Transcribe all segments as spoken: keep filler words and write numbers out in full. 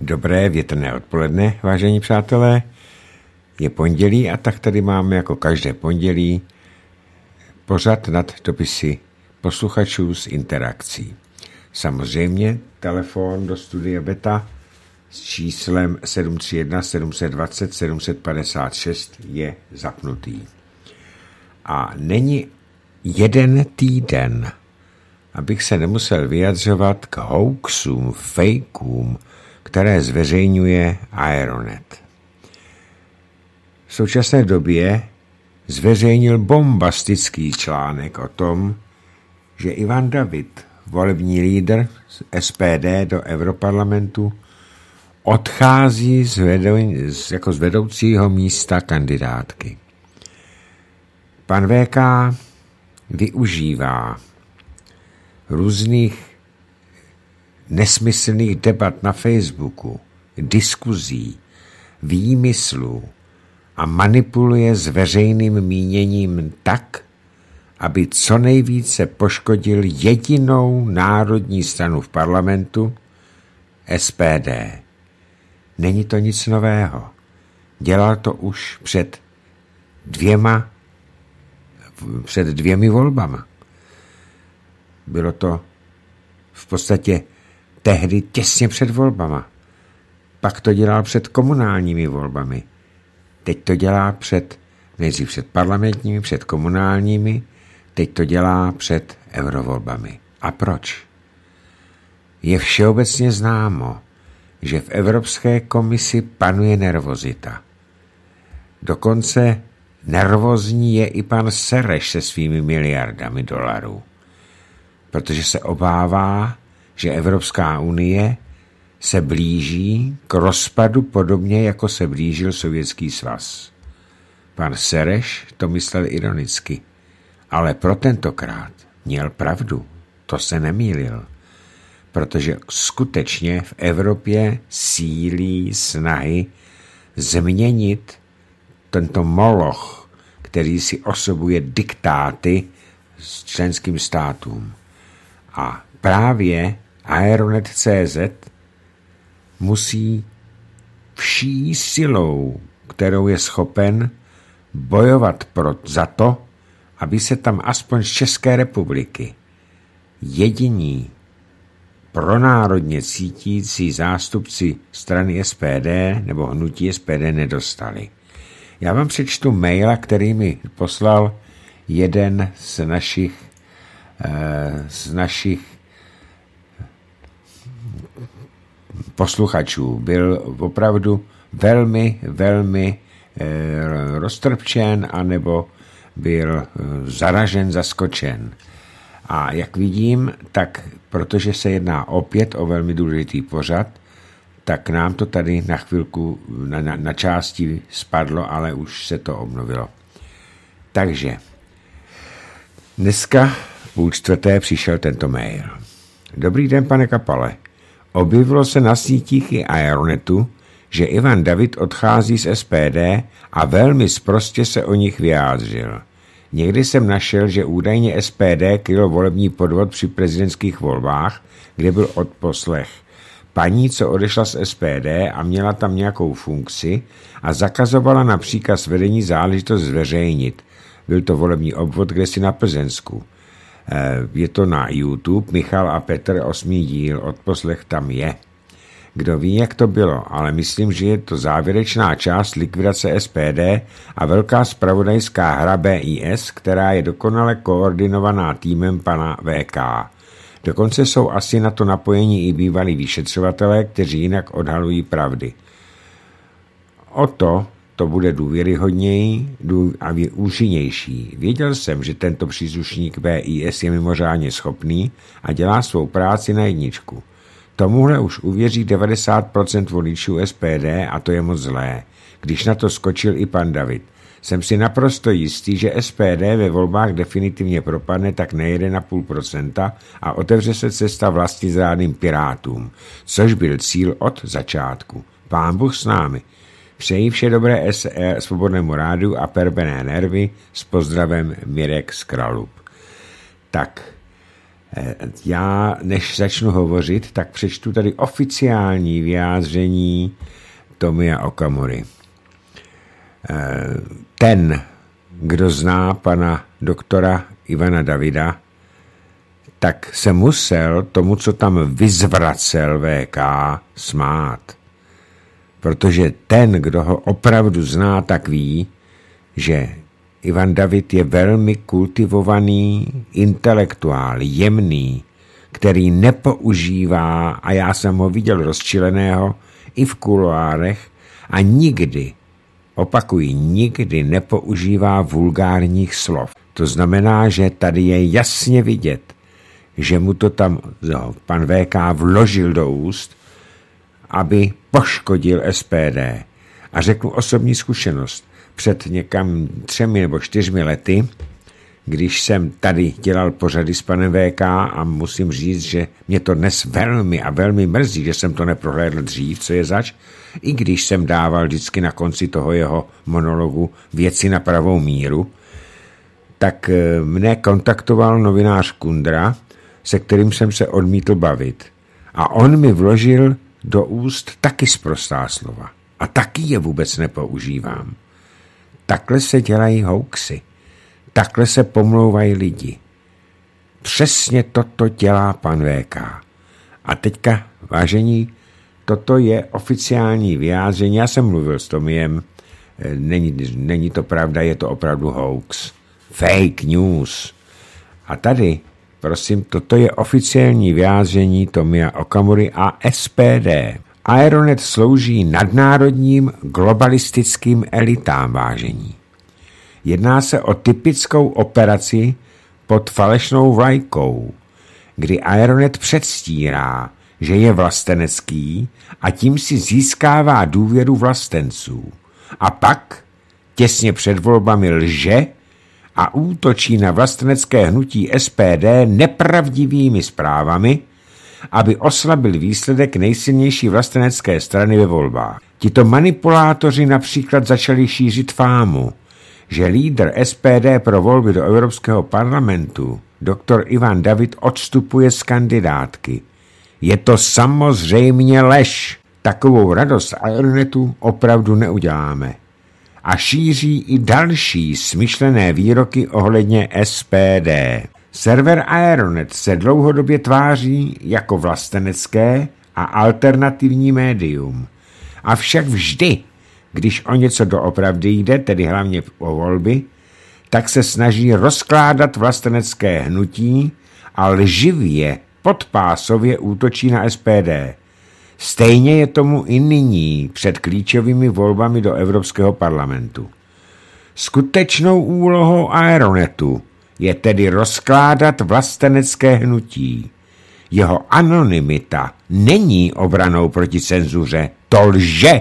Dobré větrné odpoledne, vážení přátelé. Je pondělí a tak tady máme jako každé pondělí pořad nad dopisy posluchačů s interakcí. Samozřejmě telefon do studia Beta s číslem sedm tři jedna sedm dva nula sedm pět šest je zapnutý. A není jeden týden, abych se nemusel vyjadřovat k hoaxům, fakeům, které zveřejňuje Aeronet. V současné době zveřejnil bombastický článek o tom, že Ivan David, volební lídr z S P D do Europarlamentu, odchází z, vedou, z, jako z vedoucího místa kandidátky. Pan V K využívá různých nesmyslných debat na Facebooku, diskuzí, výmyslů a manipuluje s veřejným míněním tak, aby co nejvíce poškodil jedinou národní stranu v parlamentu, S P D. Není to nic nového. Dělal to už před dvěma, před dvěmi volbama. Bylo to v podstatě tehdy těsně před volbama. Pak to dělal před komunálními volbami. Teď to dělá před, nejdřív před parlamentními, před komunálními, teď to dělá před eurovolbami. A proč? Je všeobecně známo, že v Evropské komisi panuje nervozita. Dokonce nervózní je i pan Sereš se svými miliardami dolarů, protože se obává, že Evropská unie se blíží k rozpadu podobně, jako se blížil Sovětský svaz. Pan Sereš to myslel ironicky, ale pro tentokrát měl pravdu, to se nemýlil, protože skutečně v Evropě sílí snahy změnit tento moloch, který si osobuje diktáty s členským státům. A právě Aeronet tečka cé zet musí vší silou, kterou je schopen, bojovat pro, za to, aby se tam aspoň z České republiky jediní pronárodně cítící zástupci strany S P D nebo hnutí S P D nedostali. Já vám přečtu maila, který mi poslal jeden z našich z našich posluchačů. Byl opravdu velmi, velmi roztrpčen, anebo byl zaražen, zaskočen. A jak vidím, tak protože se jedná opět o velmi důležitý pořad, tak nám to tady na chvilku, na, na, na části spadlo, ale už se to obnovilo. Takže dneska půl čtvrté přišel tento mail. Dobrý den, pane Kapale. Objevilo se na sítích i Aeronetu, že Ivan David odchází z S P D a velmi sprostě se o nich vyjádřil. Někdy jsem našel, že údajně S P D krylo volební podvod při prezidentských volbách, kde byl odposlech paní, co odešla z S P D a měla tam nějakou funkci a zakazovala na příkaz vedení záležitost zveřejnit. Byl to volební obvod kdesi na Plzeňsku. Je to na YouTube, Michal a Petr, osmý díl, odposlech tam je. Kdo ví, jak to bylo, ale myslím, že je to závěrečná část likvidace S P D a velká zpravodajská hra B I S, která je dokonale koordinovaná týmem pana V K. Dokonce jsou asi na to napojení i bývalí vyšetřovatelé, kteří jinak odhalují pravdy. O to to bude důvěryhodněji a účinnější. Věděl jsem, že tento příslušník B I S je mimořádně schopný a dělá svou práci na jedničku. Tomuhle už uvěří devadesát procent voličů S P D a to je moc zlé, když na to skočil i pan David. Jsem si naprosto jistý, že S P D ve volbách definitivně propadne tak na jedna celá pět procenta a otevře se cesta vlastizrádným pirátům, což byl cíl od začátku. Pán Bůh s námi. Přeji vše dobré S R Svobodnému rádiu a perbené nervy s pozdravem Mirek z Kralup. Tak, Já, než začnu hovořit, tak přečtu tady oficiální vyjádření Tomia Okamury. Ten, kdo zná pana doktora Ivana Davida, tak se musel tomu, co tam vyzvracel V K, smát. Protože ten, kdo ho opravdu zná, tak ví, že Ivan David je velmi kultivovaný intelektuál, jemný, který nepoužívá, a já jsem ho viděl rozčileného i v kuloárech, a nikdy, opakuji, nikdy nepoužívá vulgárních slov. To znamená, že tady je jasně vidět, že mu to tam no, pan V K vložil do úst, aby poškodil S P D. A řeknu osobní zkušenost. Před někam třemi nebo čtyřmi lety, když jsem tady dělal pořady s panem V K, a musím říct, že mě to dnes velmi a velmi mrzí, že jsem to neprohlédl dřív, co je zač, i když jsem dával vždycky na konci toho jeho monologu věci na pravou míru, tak mne kontaktoval novinář Kundra, se kterým jsem se odmítl bavit. A on mi vložil do úst taky sprostá slova. A taky je vůbec nepoužívám. Takhle se dělají hoaxy. Takhle se pomlouvají lidi. Přesně toto dělá pan V K. A teďka, vážení, toto je oficiální vyjádření. Já jsem mluvil s Tomiem. Není, není to pravda, je to opravdu hoax. Fake news. A tady, prosím, toto je oficiální vyjádření Tomia Okamury a S P D. Aeronet slouží nadnárodním globalistickým elitám, vážení. Jedná se o typickou operaci pod falešnou vlajkou, kdy Aeronet předstírá, že je vlastenecký, a tím si získává důvěru vlastenců. A pak, těsně před volbami, lže a útočí na vlastenecké hnutí S P D nepravdivými zprávami, aby oslabil výsledek nejsilnější vlastenecké strany ve volbách. Tito manipulátoři například začali šířit fámu, že lídr S P D pro volby do Evropského parlamentu, doktor Ivan David, odstupuje z kandidátky. Je to samozřejmě lež. Takovou radost Aeronetu opravdu neuděláme. A šíří i další smyšlené výroky ohledně S P D. Server Aeronet se dlouhodobě tváří jako vlastenecké a alternativní médium. Avšak vždy, když o něco doopravdy jde, tedy hlavně o volby, tak se snaží rozkládat vlastenecké hnutí a lživě podpásově útočí na S P D. Stejně je tomu i nyní před klíčovými volbami do Evropského parlamentu. Skutečnou úlohou Aeronetu je tedy rozkládat vlastenecké hnutí. Jeho anonymita není obranou proti cenzuře, to lže.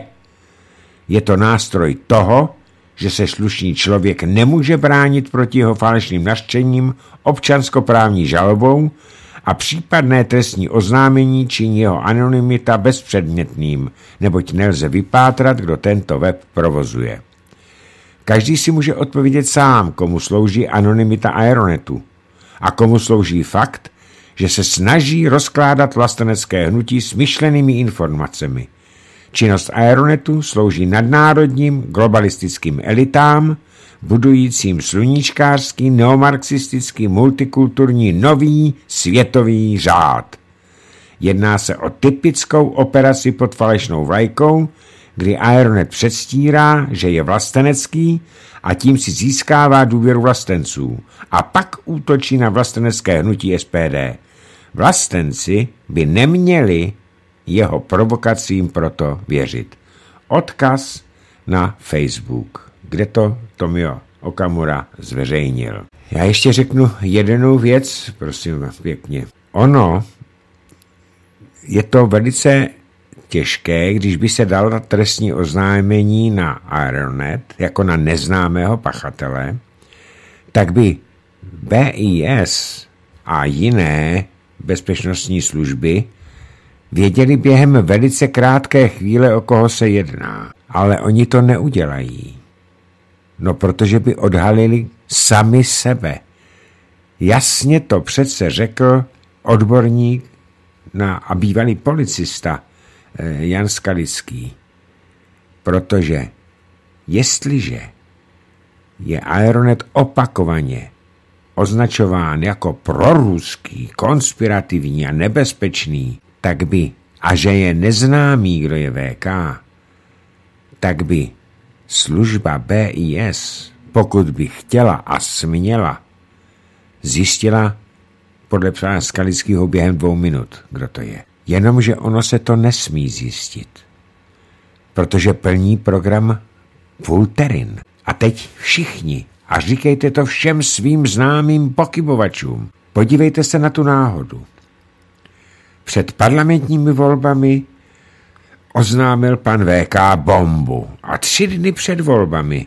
Je to nástroj toho, že se slušný člověk nemůže bránit proti jeho falešným nařčením občanskoprávní žalobou a případné trestní oznámení činí jeho anonymita bezpředmětným, neboť nelze vypátrat, kdo tento web provozuje. Každý si může odpovědět sám, komu slouží anonymita Aeronetu a komu slouží fakt, že se snaží rozkládat vlastenecké hnutí smyšlenými informacemi. Činnost Aeronetu slouží nadnárodním globalistickým elitám, budujícím sluníčkářský, neomarxistický, multikulturní nový světový řád. Jedná se o typickou operaci pod falešnou vlajkou, kdy Aeronet předstírá, že je vlastenecký a tím si získává důvěru vlastenců a pak útočí na vlastenecké hnutí S P D. Vlastenci by neměli jeho provokacím proto věřit. Odkaz na Facebook, kde to Tomio Okamura zveřejnil. Já ještě řeknu jednu věc, prosím pěkně. Ono je to velice těžké, když by se dalo trestní oznámení na Aeronet jako na neznámého pachatele, tak by B I S a jiné bezpečnostní služby věděli během velice krátké chvíle, o koho se jedná. Ale oni to neudělají. No, protože by odhalili sami sebe. Jasně to přece řekl odborník na, a bývalý policista Jan Skalický. Protože jestliže je Aeronet opakovaně označován jako proruský, konspirativní a nebezpečný, tak by, a že je neznámý, kdo je V K, tak by služba B I S, pokud by chtěla a směla, zjistila podle pana Skalického během dvou minut, kdo to je. Jenomže ono se to nesmí zjistit, protože plní program Fulterin. A teď všichni, a říkejte to všem svým známým pochybovačům, podívejte se na tu náhodu. Před parlamentními volbami oznámil pan V K bombu a tři dny před volbami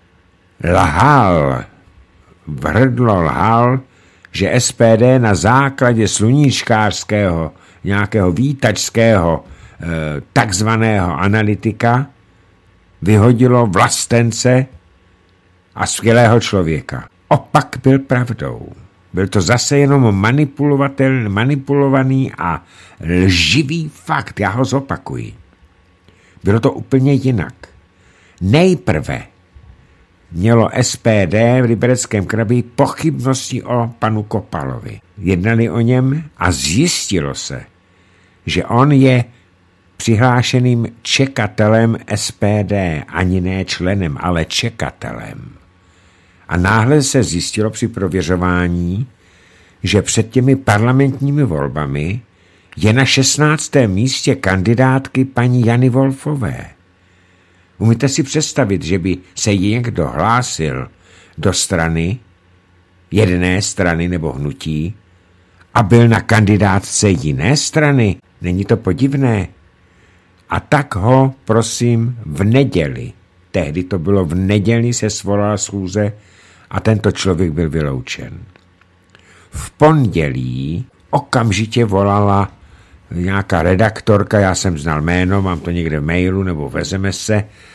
lhal, vrdlo lhal, že S P D na základě sluníčkářského, nějakého vítačského eh, takzvaného analytika vyhodilo vlastence a skvělého člověka. Opak byl pravdou. Byl to zase jenom manipulovatel, manipulovaný a lživý fakt. Já ho zopakuji. Bylo to úplně jinak. Nejprve mělo S P D v Libereckém kraji pochybnosti o panu Kopalovi. Jednali o něm a zjistilo se, že on je přihlášeným čekatelem S P D, ani ne členem, ale čekatelem. A náhle se zjistilo při prověřování, že před těmi parlamentními volbami je na šestnáctém místě kandidátky paní Jany Wolfové. Umíte si představit, že by se někdo hlásil do strany, jedné strany nebo hnutí, a byl na kandidátce jiné strany? Není to podivné? A tak ho, prosím, v neděli, tehdy to bylo v neděli, se svolala schůze a tento člověk byl vyloučen. V pondělí okamžitě volala nějaká redaktorka, já jsem znal jméno, mám to někde v mailu nebo v es em es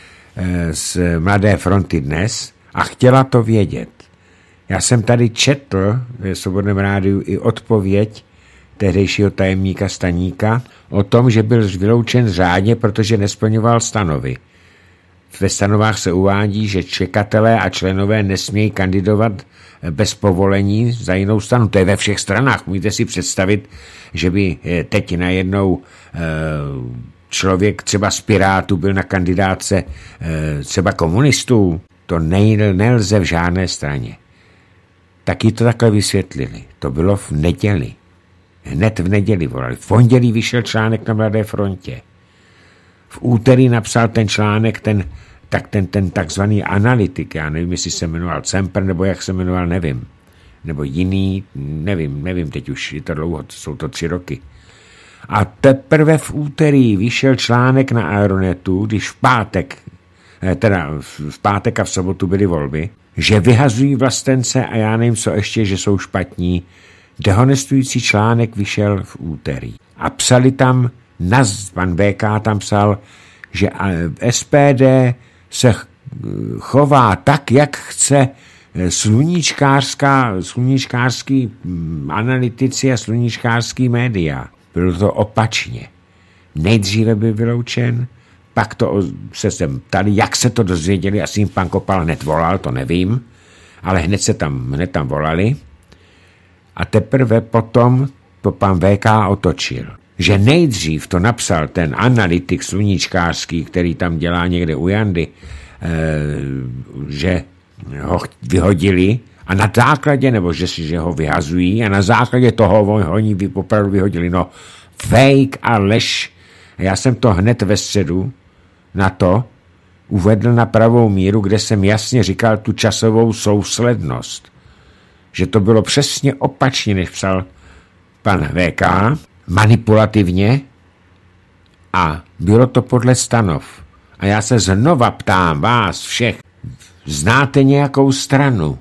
z Mladé fronty Dnes a chtěla to vědět. Já jsem tady četl v Svobodném rádiu i odpověď tehdejšího tajemníka Staníka o tom, že byl vyloučen řádně, protože nesplňoval stanovy. Ve stanovách se uvádí, že čekatelé a členové nesmějí kandidovat bez povolení za jinou stranu. To je ve všech stranách. Můžete si představit, že by teď najednou člověk třeba z Pirátů byl na kandidátce třeba komunistů. To nelze v žádné straně. Taky to takhle vysvětlili. To bylo v neděli. Hned v neděli volali. V pondělí vyšel článek na Mladé frontě. V úterý napsal ten článek ten, tak ten, ten takzvaný analytik. Já nevím, jestli se jmenoval Cemper, nebo jak se jmenoval, nevím. Nebo jiný, nevím, nevím, teď už je to dlouho, jsou to tři roky. A teprve v úterý vyšel článek na Aeronetu, když v pátek, teda v pátek a v sobotu byly volby, že vyhazují vlastence a já nevím, co ještě, že jsou špatní. Dehonestující článek vyšel v úterý. A psali tam, pan V K tam psal, že S P D se chová tak, jak chce sluníčkářská, sluníčkářský analytici a sluníčkářský média. Bylo to opačně. Nejdříve byl vyloučen, pak to se sem ptali, jak se to dozvěděli, asi jim pan Kopal hned volal, to nevím, ale hned se tam, hned tam volali. A teprve potom to pan V K otočil. Že nejdřív to napsal ten analytik sluníčkářský, který tam dělá někde u Jandy, e, že ho vyhodili a na základě, nebo že si že ho vyhazují a na základě toho oni opravdu vyhodili. No, fake a lež. Já jsem to hned ve středu na to uvedl na pravou míru, kde jsem jasně říkal tu časovou souslednost. Že to bylo přesně opačně, než psal pan V K, manipulativně a bylo to podle stanov. A já se znova ptám vás všech, znáte nějakou stranu,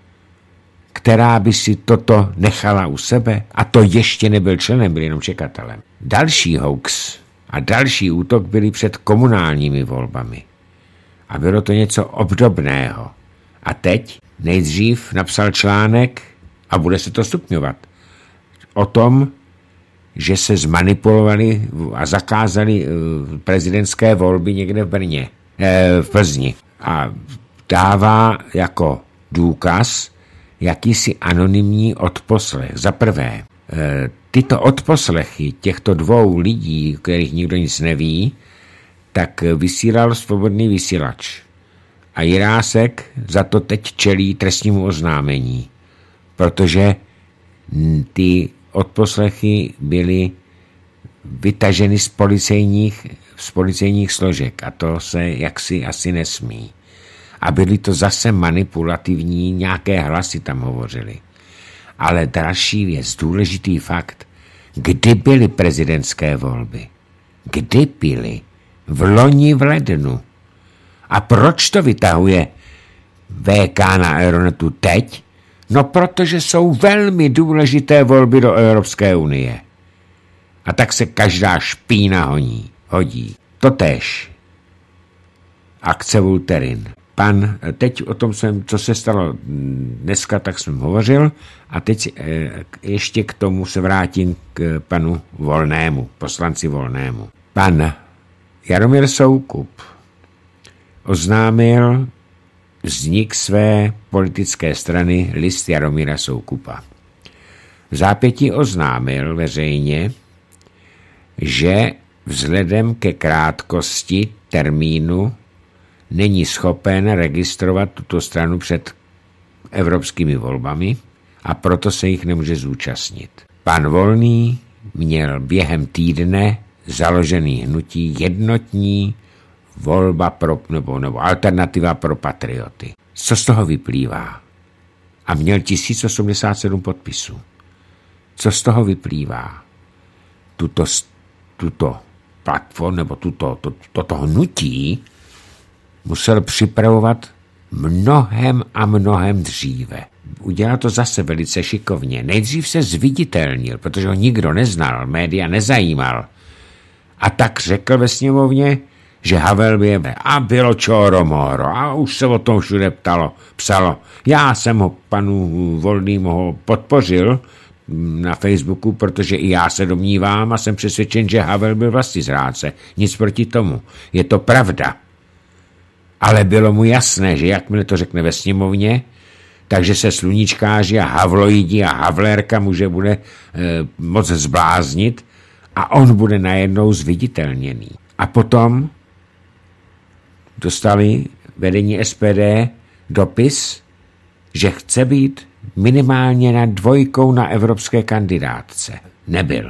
která by si toto nechala u sebe? A to ještě nebyl členem, byl jenom čekatelem. Další hoax a další útok byly před komunálními volbami. A bylo to něco obdobného. A teď nejdřív napsal článek a bude se to stupňovat. o tom, že se zmanipulovali a zakázali prezidentské volby někde v Brně, eh, v Plzni. A dává jako důkaz jakýsi anonymní odposlech. Za prvé, eh, tyto odposlechy těchto dvou lidí, kterých nikdo nic neví, tak vysílal Svobodný vysílač. A Jirásek za to teď čelí trestnímu oznámení, protože ty odposlechy byly vytaženy z policejních, z policejních složek a to se jaksi asi nesmí. A byly to zase manipulativní, nějaké hlasy tam hovořily. Ale další věc, důležitý fakt, kdy byly prezidentské volby? Kdy byly? V loni v lednu. A proč to vytahuje V K na Aeronetu teď? No protože jsou velmi důležité volby do Evropské unie. A tak se každá špína honí, hodí. Totéž. Akce Volterin. Pan, teď o tom, jsem, co se stalo dneska, tak jsem hovořil a teď ještě k tomu se vrátím k panu Volnému, poslanci Volnému. Pan Jaromír Soukup oznámil vznik své politické strany List Jaromíra Soukupa. V zápětí oznámil veřejně, že vzhledem ke krátkosti termínu není schopen registrovat tuto stranu před evropskými volbami a proto se jich nemůže zúčastnit. Pan Volný měl během týdne založený hnutí Jednotní volba pro, nebo, nebo alternativa pro patrioty. Co z toho vyplývá? A měl tisíc osmdesát sedm podpisů. Co z toho vyplývá? Tuto, tuto platformu nebo tuto, to, toto hnutí musel připravovat mnohem a mnohem dříve. Udělal to zase velice šikovně. Nejdřív se zviditelnil, protože ho nikdo neznal, média nezajímal. A tak řekl ve sněmovně, že Havel je a bylo čoromoro a už se o tom všude ptalo, psalo. Já jsem ho panu Volnýmu ho podpořil na Facebooku, protože i já se domnívám a jsem přesvědčen, že Havel byl vlastizrádce. Nic proti tomu. Je to pravda. Ale bylo mu jasné, že jakmile to řekne ve sněmovně, takže se sluníčkáři a havloidi a havlérka může bude e, moc zbláznit a on bude najednou zviditelněný. A potom dostali vedení S P D dopis, že chce být minimálně na dvojkou na evropské kandidátce. Nebyl.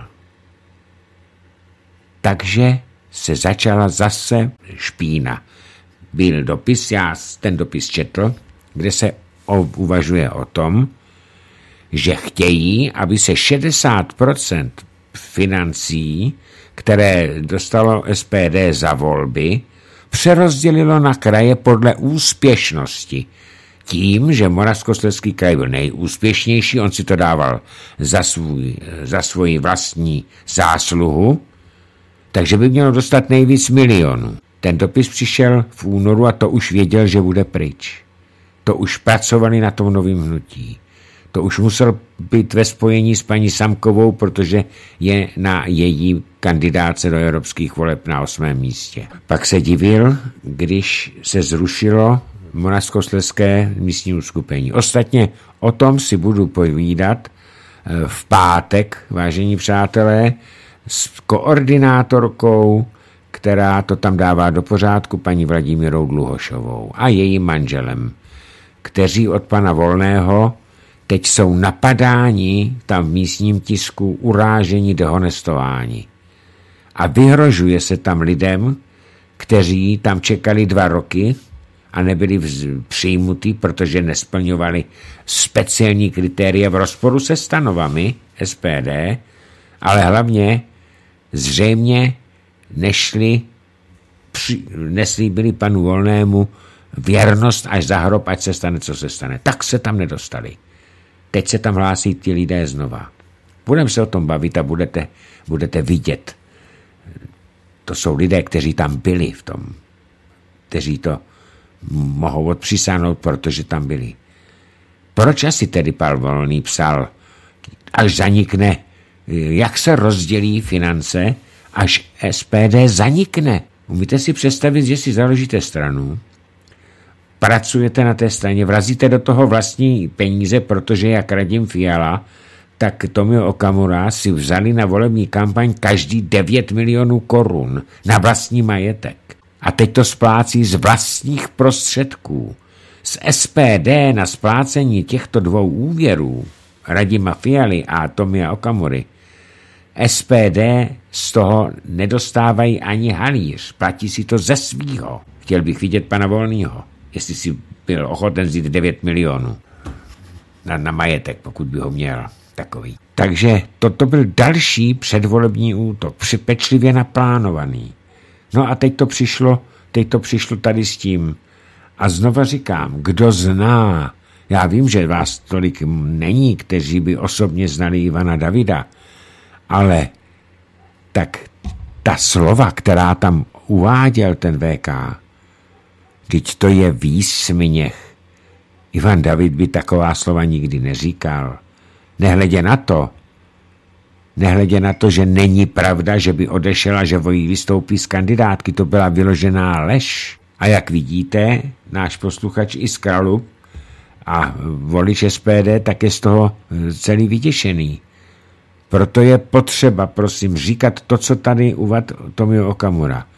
Takže se začala zase špína. Byl dopis, já ten dopis četl, kde se uvažuje o tom, že chtějí, aby se šedesát procent financí, které dostalo S P D za volby, přerozdělilo na kraje podle úspěšnosti. Tím, že Moravskoslezský kraj byl nejúspěšnější, on si to dával za, svůj, za svoji vlastní zásluhu, takže by mělo dostat nejvíc milionů. Ten dopis přišel v únoru a to už věděl, že bude pryč. To už pracovali na tom novém hnutí. To už musel být ve spojení s paní Samkovou, protože je na její kandidáce do evropských voleb na osmém místě. Pak se divil, když se zrušilo Moravskoslezské místní uskupení. Ostatně o tom si budu povídat v pátek, vážení přátelé, s koordinátorkou, která to tam dává do pořádku, paní Vladimírou Dluhošovou a jejím manželem, kteří od pana Volného teď jsou napadáni tam v místním tisku, urážení, dehonestováni. A vyhrožuje se tam lidem, kteří tam čekali dva roky a nebyli přijmutí, protože nesplňovali speciální kritéria v rozporu se stanovami S P D, ale hlavně zřejmě nešli, při, neslíbili panu Volnému věrnost až za hrob, ať se stane, co se stane. Tak se tam nedostali. Teď se tam hlásí ti lidé znova. Budeme se o tom bavit a budete, budete vidět. To jsou lidé, kteří tam byli v tom. Kteří to mohou odpřisáhnout, protože tam byli. Proč asi tedy pan Volný psal, až zanikne jak se rozdělí finance, až S P D zanikne. Umíte si představit, že si založíte stranu, pracujete na té straně, vrazíte do toho vlastní peníze, protože jak Radim Fiala, tak Tomio Okamura si vzali na volební kampaň každý devět milionů korun na vlastní majetek. A teď to splácí z vlastních prostředků. Z S P D na splácení těchto dvou úvěrů, Radima Fialy a Tomia Okamury, S P D z toho nedostávají ani halíř, platí si to ze svýho. Chtěl bych vidět pana Volnýho, jestli si byl ochoten vzít devět milionů na, na majetek, pokud by ho měl takový. Takže toto byl další předvolební útok, připečlivě naplánovaný. No a teď to přišlo, teď to přišlo tady s tím. A znova říkám, kdo zná, já vím, že vás tolik není, kteří by osobně znali Ivana Davida, ale tak ta slova, která tam uváděl ten V K, teď to je výsměch. Ivan David by taková slova nikdy neříkal. Nehledě na to, nehledě na to, že není pravda, že by odešel a že vystoupí z kandidátky, to byla vyložená lež. A jak vidíte, náš posluchač i z Kralup a volič S P D tak je z toho celý vyděšený. Proto je potřeba, prosím, říkat to, co tady uvedl Tomio Okamura.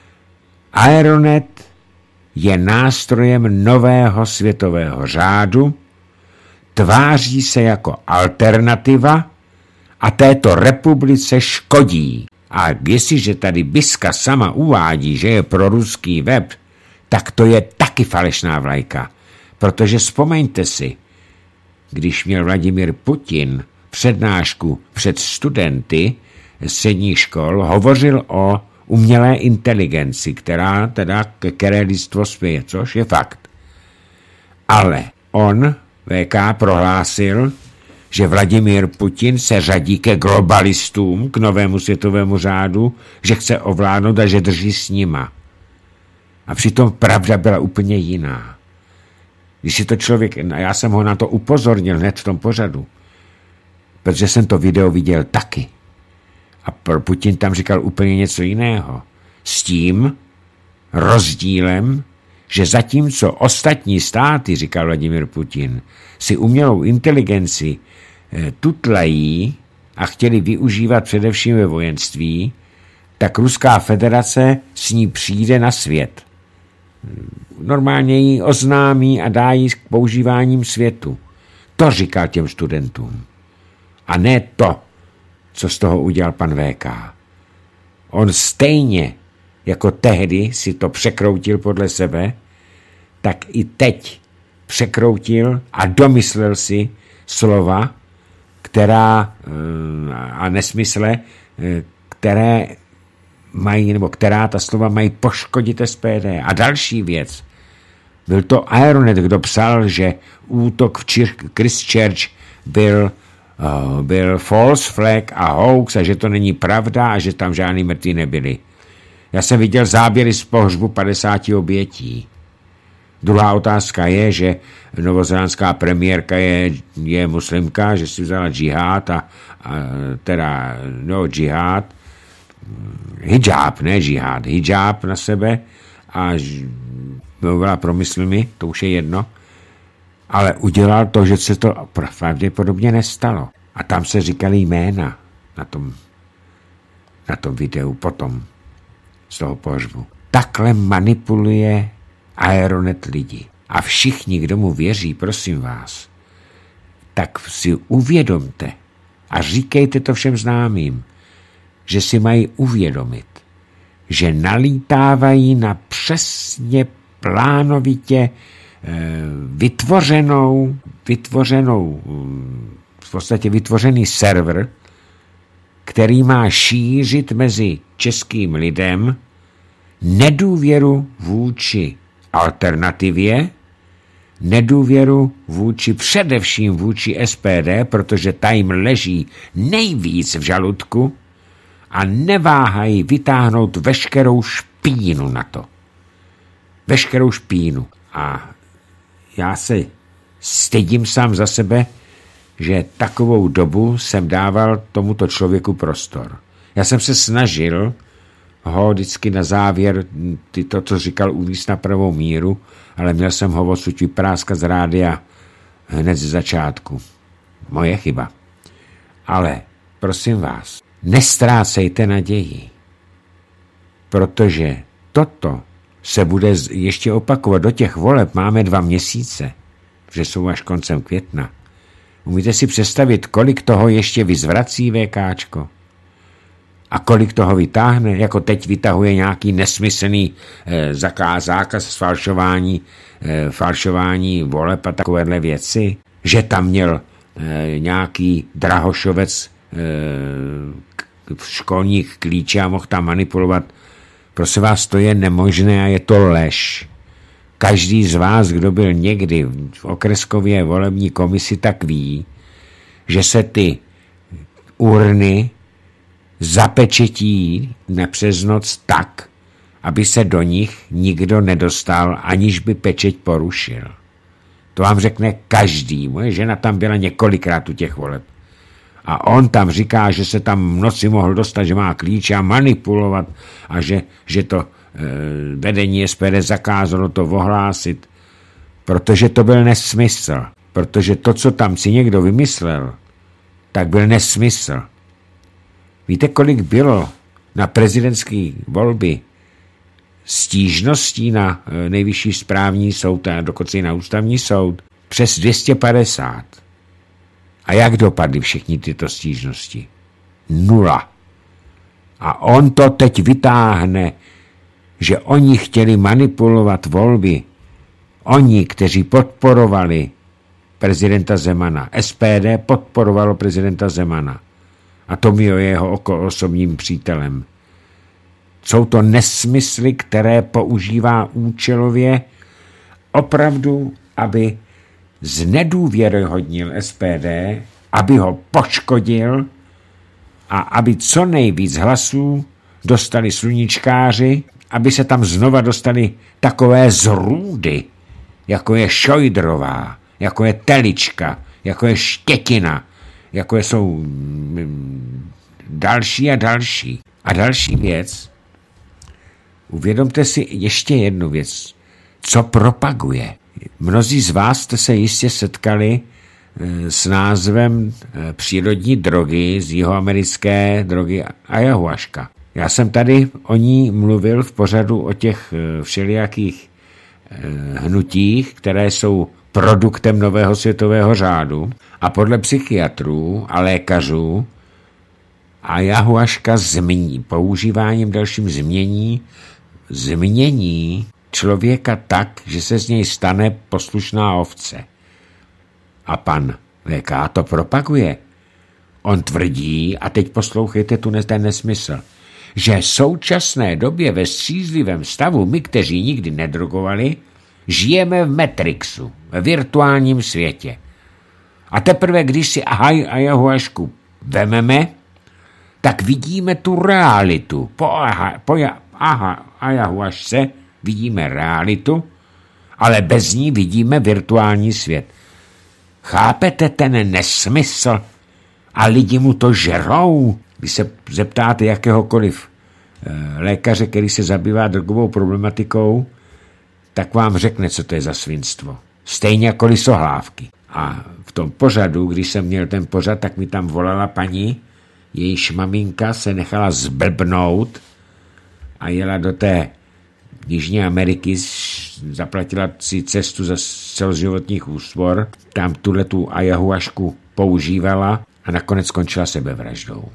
Aeronet je nástrojem nového světového řádu, tváří se jako alternativa a této republice škodí. A jestliže tady Biska sama uvádí, že je pro ruský web, tak to je taky falešná vlajka. Protože vzpomeňte si, když měl Vladimír Putin přednášku před studenty středních škol, hovořil o umělé inteligenci, která teda které lidstvo spěje, což je fakt. Ale on, V K, prohlásil, že Vladimír Putin se řadí ke globalistům, k novému světovému řádu, že chce ovládnout a že drží s nima. A přitom pravda byla úplně jiná. Když si to člověk, já jsem ho na to upozornil hned v tom pořadu, protože jsem to video viděl taky. A Putin tam říkal úplně něco jiného. S tím rozdílem, že zatímco ostatní státy, říkal Vladimír Putin, si umělou inteligenci tutlají a chtěli využívat především ve vojenství, tak Ruská federace s ní přijde na svět. Normálně ji oznámí a dá ji k používáním světu. To říkal těm studentům. A ne to, co z toho udělal pan V K. On stejně jako tehdy si to překroutil podle sebe, tak i teď překroutil a domyslel si slova, která a nesmysle, které mají, nebo která ta slova mají poškodit S P D. A další věc. Byl to Aeronet, kdo psal, že útok v Christchurch byl, uh, byl false flag a hoax a že to není pravda a že tam žádný mrtví nebyli. Já jsem viděl záběry z pohřbu padesáti obětí. Druhá otázka je, že novozélandská premiérka je, je muslimka, že si vzala džihad a, a teda, no džihad, hijab, ne džihad, hijab na sebe a mluvila pro muslimy, to už je jedno, ale udělal to, že se to pravděpodobně nestalo. A tam se říkali jména na tom, na tom videu potom z toho pohřbu. Takhle manipuluje Aeronet lidi. A všichni, kdo mu věří, prosím vás, tak si uvědomte a říkejte to všem známým, že si mají uvědomit, že nalítávají na přesně plánovitě vytvořenou, vytvořenou, v podstatě vytvořený server, který má šířit mezi českým lidem nedůvěru vůči alternativě, nedůvěru vůči především vůči S P D, protože ta jim leží nejvíc v žaludku a neváhají vytáhnout veškerou špínu na to. Veškerou špínu. A já se stydím sám za sebe, že takovou dobu jsem dával tomuto člověku prostor. Já jsem se snažil ho vždycky na závěr, ty to, co říkal, uvíct na pravou míru, ale měl jsem ho odsud vypráskat z rádia hned ze začátku. Moje chyba. Ale prosím vás, nestrácejte naději, protože toto se bude ještě opakovat. Do těch voleb máme dva měsíce, že jsou až koncem května. Umíte si představit, kolik toho ještě vyzvrací VKčko? A kolik toho vytáhne? Jako teď vytahuje nějaký nesmyslný eh, zakaz, zákaz falšování, eh, falšování voleb a takovéhle věci. Že tam měl eh, nějaký drahošovec eh, školních klíče a mohl tam manipulovat. Prosím vás, to je nemožné a je to lež. Každý z vás, kdo byl někdy v okreskově volební komisi, tak ví, že se ty urny zapečetí na přes noc tak, aby se do nich nikdo nedostal, aniž by pečeť porušil. To vám řekne každý. Moje žena tam byla několikrát u těch voleb. A on tam říká, že se tam v noci mohl dostat, že má klíče a manipulovat a že, že to e, vedení S P D zakázalo to ohlásit, protože to byl nesmysl. Protože to, co tam si někdo vymyslel, tak byl nesmysl. Víte, kolik bylo na prezidentské volby stížností na e, nejvyšší správní soud a dokonce i na ústavní soud? Přes dvě stě padesát. A jak dopadly všechny tyto stížnosti? Nula. A on to teď vytáhne, že oni chtěli manipulovat volby. Oni, kteří podporovali prezidenta Zemana. S P D podporovalo prezidenta Zemana. A Tomio je jeho osobním přítelem. Jsou to nesmysly, které používá účelově opravdu, aby znedůvěryhodnil S P D, aby ho poškodil a aby co nejvíc hlasů dostali sluníčkáři, aby se tam znova dostali takové zrůdy, jako je Šojdrová, jako je Telička, jako je Štětina, jako jsou další a další. A další věc, uvědomte si ještě jednu věc, co propaguje. Mnozí z vás jste se jistě setkali s názvem přírodní drogy, z jihoamerické drogy ayahuasca. Já jsem tady o ní mluvil v pořadu o těch všelijakých hnutích, které jsou produktem nového světového řádu a podle psychiatrů a lékařů ayahuasca změní, používáním dalším změní, změní člověka tak, že se z něj stane poslušná ovce. A pan V K to propaguje. On tvrdí, a teď poslouchejte tu ten nesmysl, že v současné době ve střízlivém stavu my, kteří nikdy nedrogovali, žijeme v Matrixu, ve virtuálním světě. A teprve, když si ayahuasku vememe, tak vidíme tu realitu. Po, aha, po aha, ayahuasce vidíme realitu, ale bez ní vidíme virtuální svět. Chápete ten nesmysl? A lidi mu to žerou. Když se zeptáte jakéhokoliv e, lékaře, který se zabývá drogovou problematikou, tak vám řekne, co to je za svinstvo. Stejně jako lisohlávky. A v tom pořadu, když jsem měl ten pořad, tak mi tam volala paní, jejíž maminka se nechala zblbnout a jela do té Jižní Ameriky, zaplatila si cestu za celoživotních úsvor, tam tuhletu ayahuasku používala a nakonec skončila sebevraždou.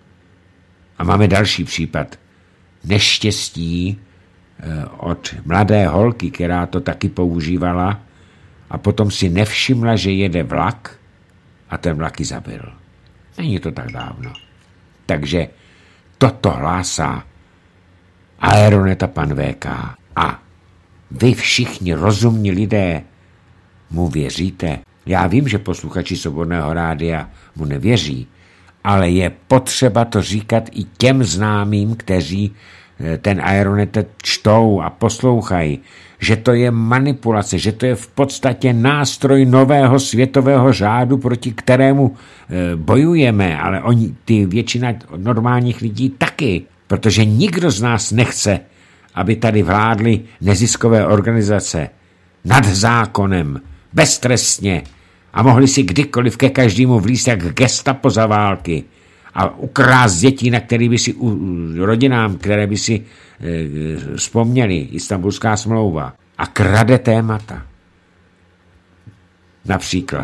A máme další případ neštěstí od mladé holky, která to taky používala a potom si nevšimla, že jede vlak a ten vlak ji zabil. Není to tak dávno. Takže toto hlásá Aeroneta pan V K. A vy všichni rozumní lidé mu věříte. Já vím, že posluchači Svobodného rádia mu nevěří, ale je potřeba to říkat i těm známým, kteří ten Aeronet čtou a poslouchají, že to je manipulace, že to je v podstatě nástroj nového světového řádu, proti kterému bojujeme, ale oni, ty většina normálních lidí taky, protože nikdo z nás nechce, aby tady vládly neziskové organizace nad zákonem, beztrestně a mohli si kdykoliv ke každému vlízt jak gestapo za války a ukrást dětí, na který by si rodinám, které by si e, vzpomněli, Istanbulská smlouva, a krade témata. Například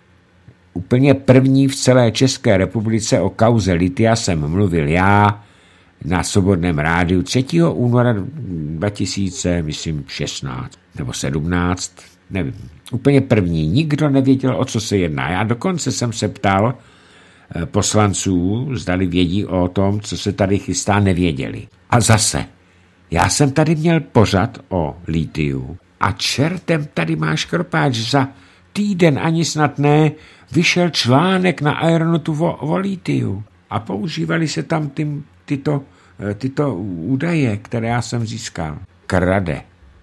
úplně první v celé České republice o kauze Lithia jsem mluvil já na Svobodném rádiu třetího února dva tisíce šestnáct nebo sedmnáct, nevím. Úplně první. Nikdo nevěděl, o co se jedná. Já dokonce jsem se ptal poslanců, zdali vědí o tom, co se tady chystá, nevěděli. A zase, já jsem tady měl pořad o litiu a čertem tady máš kropáč, za týden ani snad ne, vyšel článek na Aeronetu o, o litiu a používali se tam ty, tyto, tyto údaje, které já jsem získal. Krade.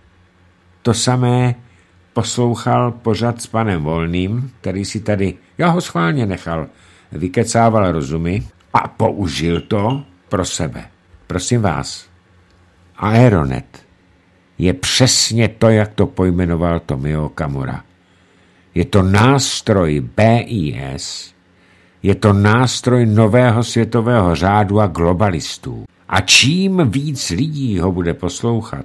To samé poslouchal pořad s panem Volným, který si tady, já ho schválně nechal, vykecával rozumy a použil to pro sebe. Prosím vás, Aeronet je přesně to, jak to pojmenoval Tomio Okamura. Je to nástroj B I S, je to nástroj nového světového řádu a globalistů. A čím víc lidí ho bude poslouchat,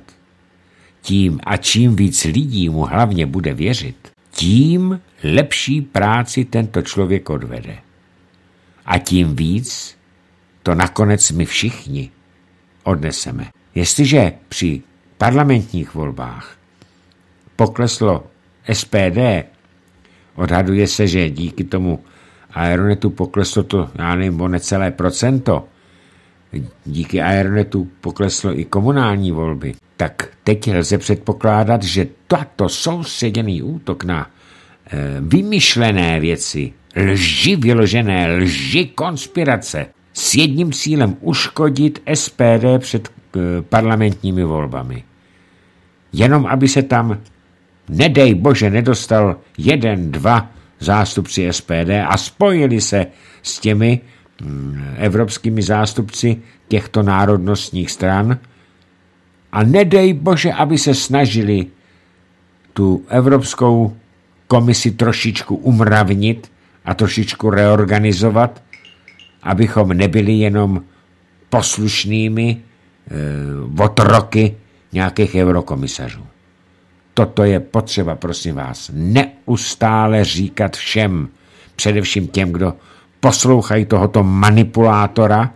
tím a čím víc lidí mu hlavně bude věřit, tím lepší práci tento člověk odvede. A tím víc to nakonec my všichni odneseme. Jestliže při parlamentních volbách pokleslo S P D, odhaduje se, že díky tomu Aeronetu pokleslo to, já nevím, o necelé procento, díky Aeronetu pokleslo i komunální volby, tak teď lze předpokládat, že tato soustředěný útok na e, vymyšlené věci, lži vyložené, lži konspirace s jedním cílem uškodit S P D před e, parlamentními volbami. Jenom aby se tam, nedej bože, nedostal jeden, dva zástupci S P D a spojili se s těmi mm, evropskými zástupci těchto národnostních stran a nedej bože, aby se snažili tu Evropskou komisi trošičku umravnit a trošičku reorganizovat, abychom nebyli jenom poslušnými e, otroky nějakých eurokomisařů. Toto je potřeba, prosím vás, neustále říkat všem, především těm, kdo poslouchají tohoto manipulátora,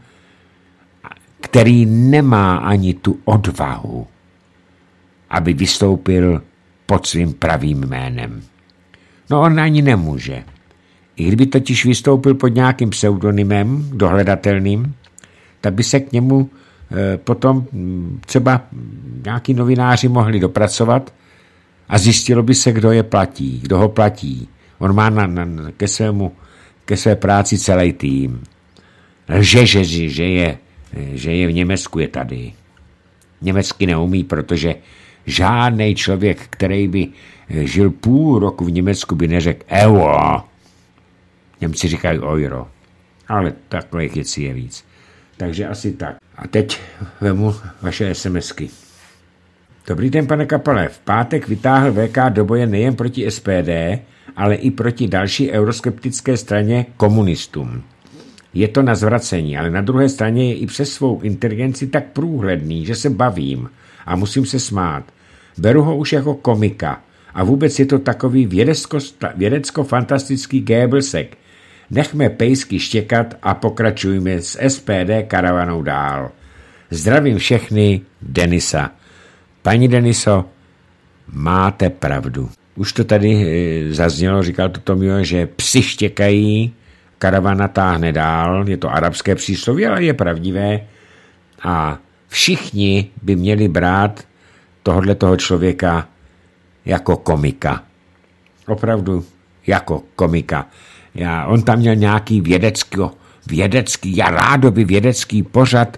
který nemá ani tu odvahu, aby vystoupil pod svým pravým jménem. No on ani nemůže. I kdyby totiž vystoupil pod nějakým pseudonymem dohledatelným, tak by se k němu e, potom třeba nějaký novináři mohli dopracovat a zjistilo by se, kdo je platí, kdo ho platí. On má na, na, ke, svému, ke své práci celý tým. Lže, že, že, je, že je v Německu, je tady. Německy neumí, protože žádný člověk, který by žil půl roku v Německu, by neřekl euro. Němci říkají euro. Ale takových věcí je víc. Takže asi tak. A teď vemu vaše SMSky. Dobrý den, pane Kapale. V pátek vytáhl V K do boje nejen proti S P D, ale i proti další euroskeptické straně komunistům. Je to na zvracení, ale na druhé straně je i přes svou inteligenci tak průhledný, že se bavím a musím se smát. Beru ho už jako komika a vůbec je to takový vědecko, vědecko-fantastický Goebbelsek. Nechme pejsky štěkat a pokračujme s S P D karavanou dál. Zdravím všechny, Denisa. Paní Deniso, máte pravdu. Už to tady e, zaznělo, říkal to Tomio, že psi štěkají, karavana táhne dál, je to arabské přísloví, ale je pravdivé. A všichni by měli brát tohoto člověka jako komika. Opravdu jako komika. Já, on tam měl nějaký vědecký, vědecký, já rádoby vědecký pořad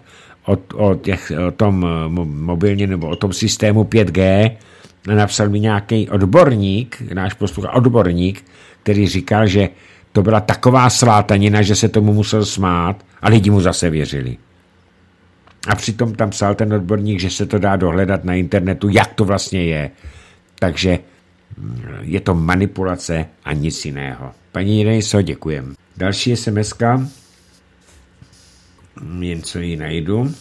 o, o, těch, o tom mobilně nebo o tom systému pět G, napsal mi nějaký odborník, náš posluchač, odborník, který říkal, že to byla taková slátanina, že se tomu musel smát a lidi mu zase věřili. A přitom tam psal ten odborník, že se to dá dohledat na internetu, jak to vlastně je. Takže je to manipulace a nic jiného. Paní Jinejso, děkujem. Další SMSka. Jen co ji najdu.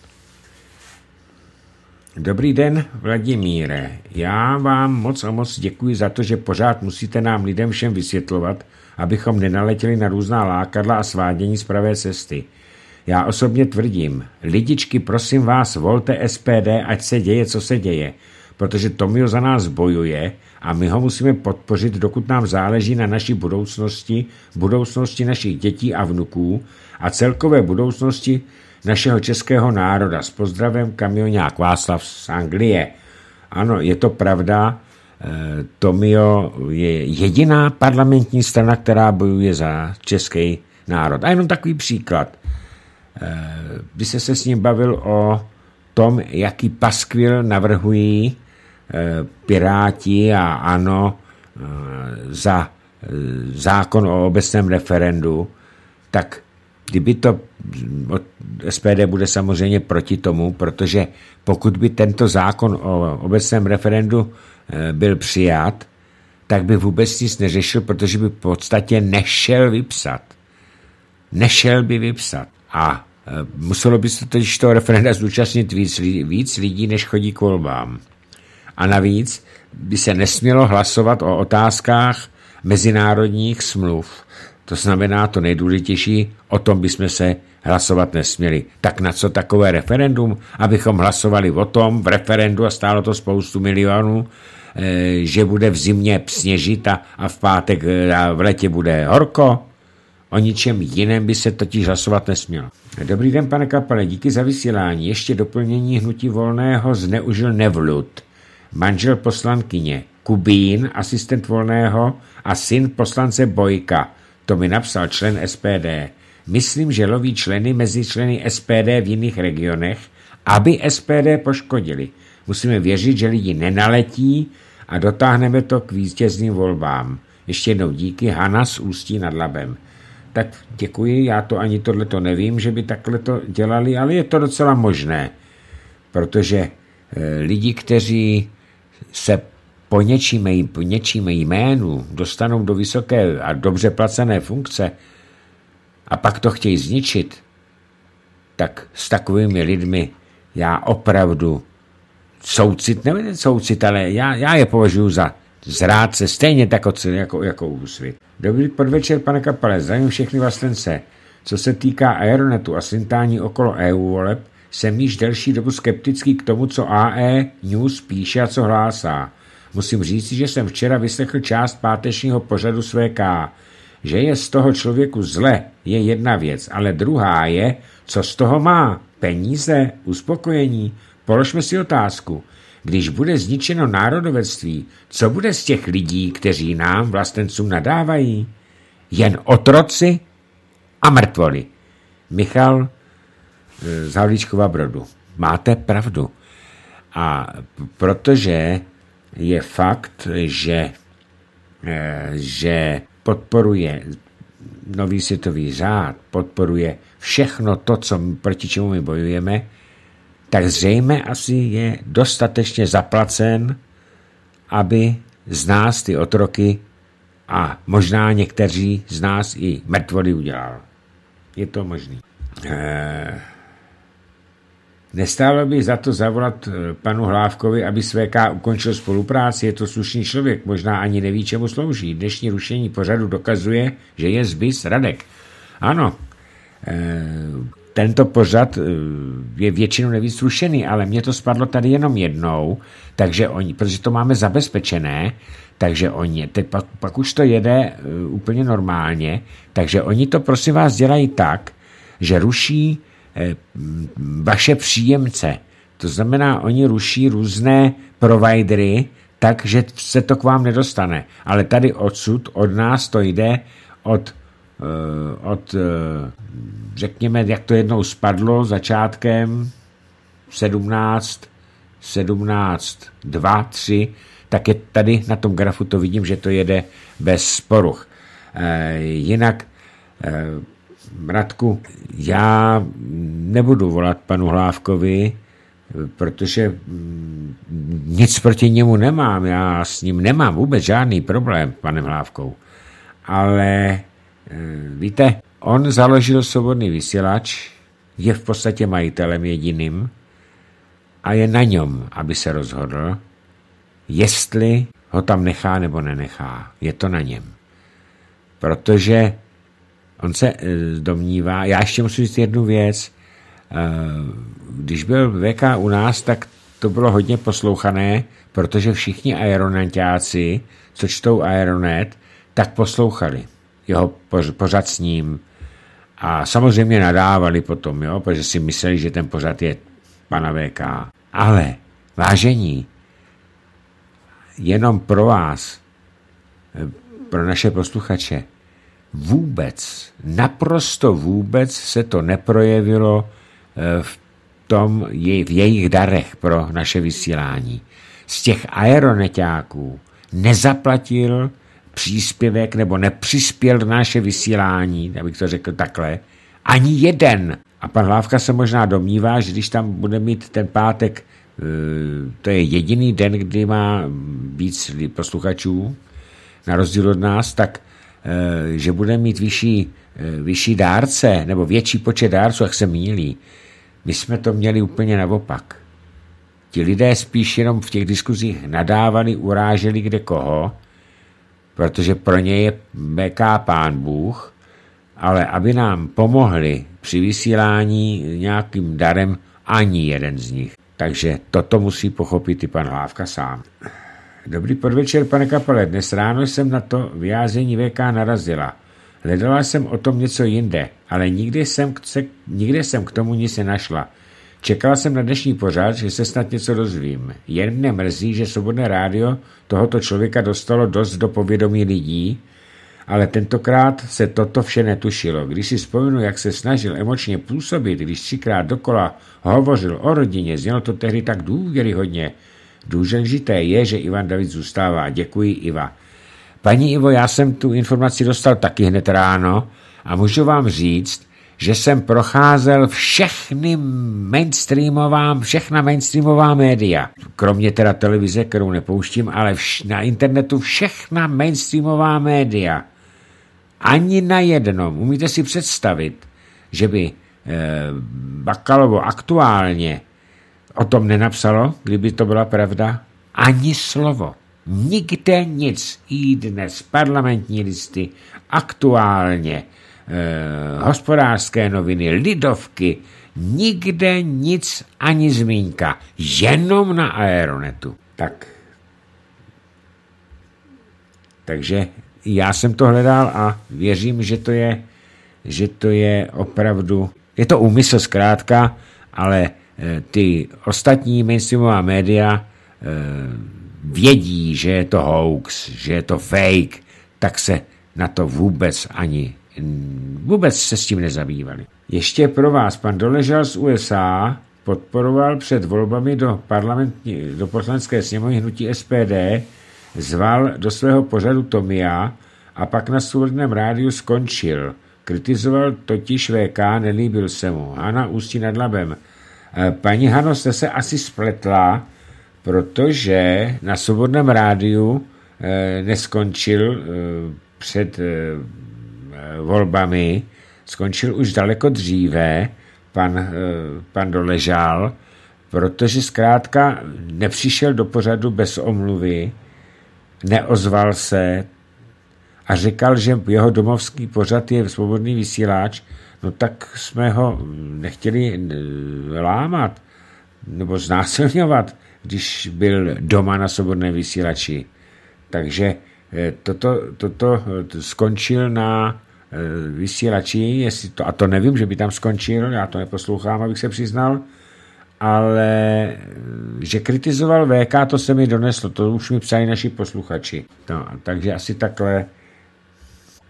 Dobrý den, Vladimíre. Já vám moc a moc děkuji za to, že pořád musíte nám lidem všem vysvětlovat, abychom nenaletěli na různá lákadla a svádění z pravé cesty. Já osobně tvrdím, lidičky, prosím vás, volte S P D, ať se děje, co se děje, protože Tomio za nás bojuje a my ho musíme podpořit, dokud nám záleží na naší budoucnosti, budoucnosti našich dětí a vnuků a celkové budoucnosti našeho českého národa. S pozdravem kamionák Václav z Anglie. Ano, je to pravda, Tomio je jediná parlamentní strana, která bojuje za český národ. A jenom takový příklad. Když se se s ním bavil o tom, jaký paskvil navrhují Piráti a ANO za zákon o obecném referendu, tak kdyby to S P D bude samozřejmě proti tomu, protože pokud by tento zákon o obecném referendu byl přijat, tak by vůbec nic neřešil, protože by v podstatě nešel vypsat. Nešel by vypsat. A muselo by se totiž toho referenda zúčastnit víc, víc lidí, než chodí k volbám. A navíc by se nesmělo hlasovat o otázkách mezinárodních smluv. To znamená to nejdůležitější, o tom bychom se hlasovat nesměli. Tak na co takové referendum? Abychom hlasovali o tom v referendu a stálo to spoustu milionů, že bude v zimě sněžit a, a v pátek a v letě bude horko? O ničem jiném by se totiž hlasovat nesmělo. Dobrý den, pane Kapale, díky za vysílání. Ještě doplnění Hnutí Volného zneužil Nevlud, manžel poslankyně, Kubín, asistent Volného a syn poslance Bojka. To mi napsal člen S P D. Myslím, že loví členy mezi členy S P D v jiných regionech, aby S P D poškodili. Musíme věřit, že lidi nenaletí a dotáhneme to k vítězným volbám. Ještě jednou díky, Hana z Ústí nad Labem. Tak děkuji, já to ani tohleto nevím, že by takhle to dělali, ale je to docela možné, protože e, lidi, kteří se po něčím, po něčím jménu dostanou do vysoké a dobře placené funkce a pak to chtějí zničit, tak s takovými lidmi já opravdu soucit, nevím soucit, ale já, já je považuji za zrádce, stejně tak jako, jako Úsvit. Dobrý podvečer, pane Kapale, zdravím všechny vlastence. Co se týká Aeronetu a slintání okolo E U voleb, jsem již delší dobu skeptický k tomu, co A E News píše a co hlásá. Musím říct, že jsem včera vyslechl část pátečního pořadu S V K. Že je z toho člověku zle, je jedna věc, ale druhá je, co z toho má. Peníze, uspokojení. Položme si otázku. Když bude zničeno národovectví, co bude z těch lidí, kteří nám, vlastencům, nadávají? Jen otroci a mrtvoli. Michal z Havlíčkova Brodu. Máte pravdu. A protože je fakt, že, že podporuje nový světový řád, podporuje všechno to, co, proti čemu my bojujeme, tak zřejmě asi je dostatečně zaplacen, aby z nás ty otroky a možná někteří z nás i mrtvoly udělal. Je to možný. E... Nestálo by za to zavolat panu Hlávkovi, aby S V K ukončil spolupráci, je to slušný člověk, možná ani neví, čemu slouží. Dnešní rušení pořadu dokazuje, že je zbys Radek. Ano, e... tento pořad je většinou nevíc rušený, ale mně to spadlo tady jenom jednou, takže oni, protože to máme zabezpečené, takže oni, teď pak, pak už to jede uh, úplně normálně, takže oni to prosím vás dělají tak, že ruší eh, vaše příjemce. To znamená, oni ruší různé providery, takže se to k vám nedostane. Ale tady odsud, od nás to jde od od, řekněme, jak to jednou spadlo začátkem sedmnáct, sedmnáct, dva, tři, tak je tady na tom grafu to vidím, že to jede bez poruch. Jinak, Radku, já nebudu volat panu Hlávkovi, protože nic proti němu nemám, já s ním nemám vůbec žádný problém, panem Hlávkou. Ale víte, on založil Svobodný vysílač, je v podstatě majitelem jediným a je na něm, aby se rozhodl, jestli ho tam nechá nebo nenechá. Je to na něm. Protože on se domnívá, já ještě musím říct jednu věc, když byl V K u nás, tak to bylo hodně poslouchané, protože všichni aeronetiáci, co čtou Aeronet, tak poslouchali jeho pořad s ním a samozřejmě nadávali potom, jo, protože si mysleli, že ten pořad je pana V K. Ale, vážení, jenom pro vás, pro naše posluchače, vůbec, naprosto vůbec se to neprojevilo v tom, v jejich darech pro naše vysílání. Z těch aeroneťáků nezaplatil příspěvek nebo nepřispěl do naše vysílání, abych to řekl takhle, ani jeden. A pan Hlávka se možná domnívá, že když tam bude mít ten pátek, to je jediný den, kdy má víc posluchačů, na rozdíl od nás, tak že bude mít vyšší, vyšší dárce nebo větší počet dárců, jak se mýlí. My jsme to měli úplně naopak. Ti lidé spíš jenom v těch diskuzích nadávali, uráželi kde koho, protože pro ně je V K pán Bůh, ale aby nám pomohli při vysílání nějakým darem, ani jeden z nich. Takže toto musí pochopit i pan Hlávka sám. Dobrý podvečer, pane Kapale. Dnes ráno jsem na to vyjádření V K narazila. Hledala jsem o tom něco jinde, ale nikdy jsem, k, nikdy jsem k tomu nic nenašla. Čekala jsem na dnešní pořad, že se snad něco dozvím. Jen mne mrzí, že Svobodné rádio tohoto člověka dostalo dost do povědomí lidí, ale tentokrát se toto vše netušilo. Když si vzpomenu, jak se snažil emočně působit, když třikrát dokola hovořil o rodině, znělo to tehdy tak důvěryhodně. Důležité je, že Ivan David zůstává. Děkuji, Iva. Paní Ivo, já jsem tu informaci dostal taky hned ráno a můžu vám říct, že jsem procházel všechny mainstreamová, všechna mainstreamová média, kromě teda televize, kterou nepouštím, ale vš- na internetu všechna mainstreamová média. Ani na jednom. Umíte si představit, že by eh, Bakalovo aktuálně o tom nenapsalo, kdyby to byla pravda? Ani slovo. Nikde nic. I dnes parlamentní listy, aktuálně, eh, hospodářské noviny, lidovky, nikde nic, ani zmínka. Jenom na Aeronetu. Tak. Takže já jsem to hledal a věřím, že to je, že to je opravdu, je to úmysl zkrátka, ale ty ostatní mainstreamová média vědí, že je to hoax, že je to fake, tak se na to vůbec ani, vůbec se s tím nezabývali. Ještě pro vás, pan Doležal z U S A podporoval před volbami do parlamentní, do poslanecké sněmovny hnutí S P D, zval do svého pořadu Tomia a pak na Svobodném rádiu skončil. Kritizoval totiž V K, nelíbil se mu. Hana Ústí nad Labem. Paní Hano, jste se asi spletla, protože na Svobodném rádiu eh, neskončil eh, před eh, volbami, skončil už daleko dříve pan, eh, pan Doležal, protože zkrátka nepřišel do pořadu bez omluvy, neozval se a říkal, že jeho domovský pořad je Svobodný vysílač, no tak jsme ho nechtěli lámat nebo znásilňovat, když byl doma na Svobodném vysílači. Takže toto, toto skončil na vysílači, jestli to, a to nevím, že by tam skončil, já to neposlouchám, abych se přiznal, ale že kritizoval V K, to se mi doneslo, to už mi psali naši posluchači. No, takže asi takhle.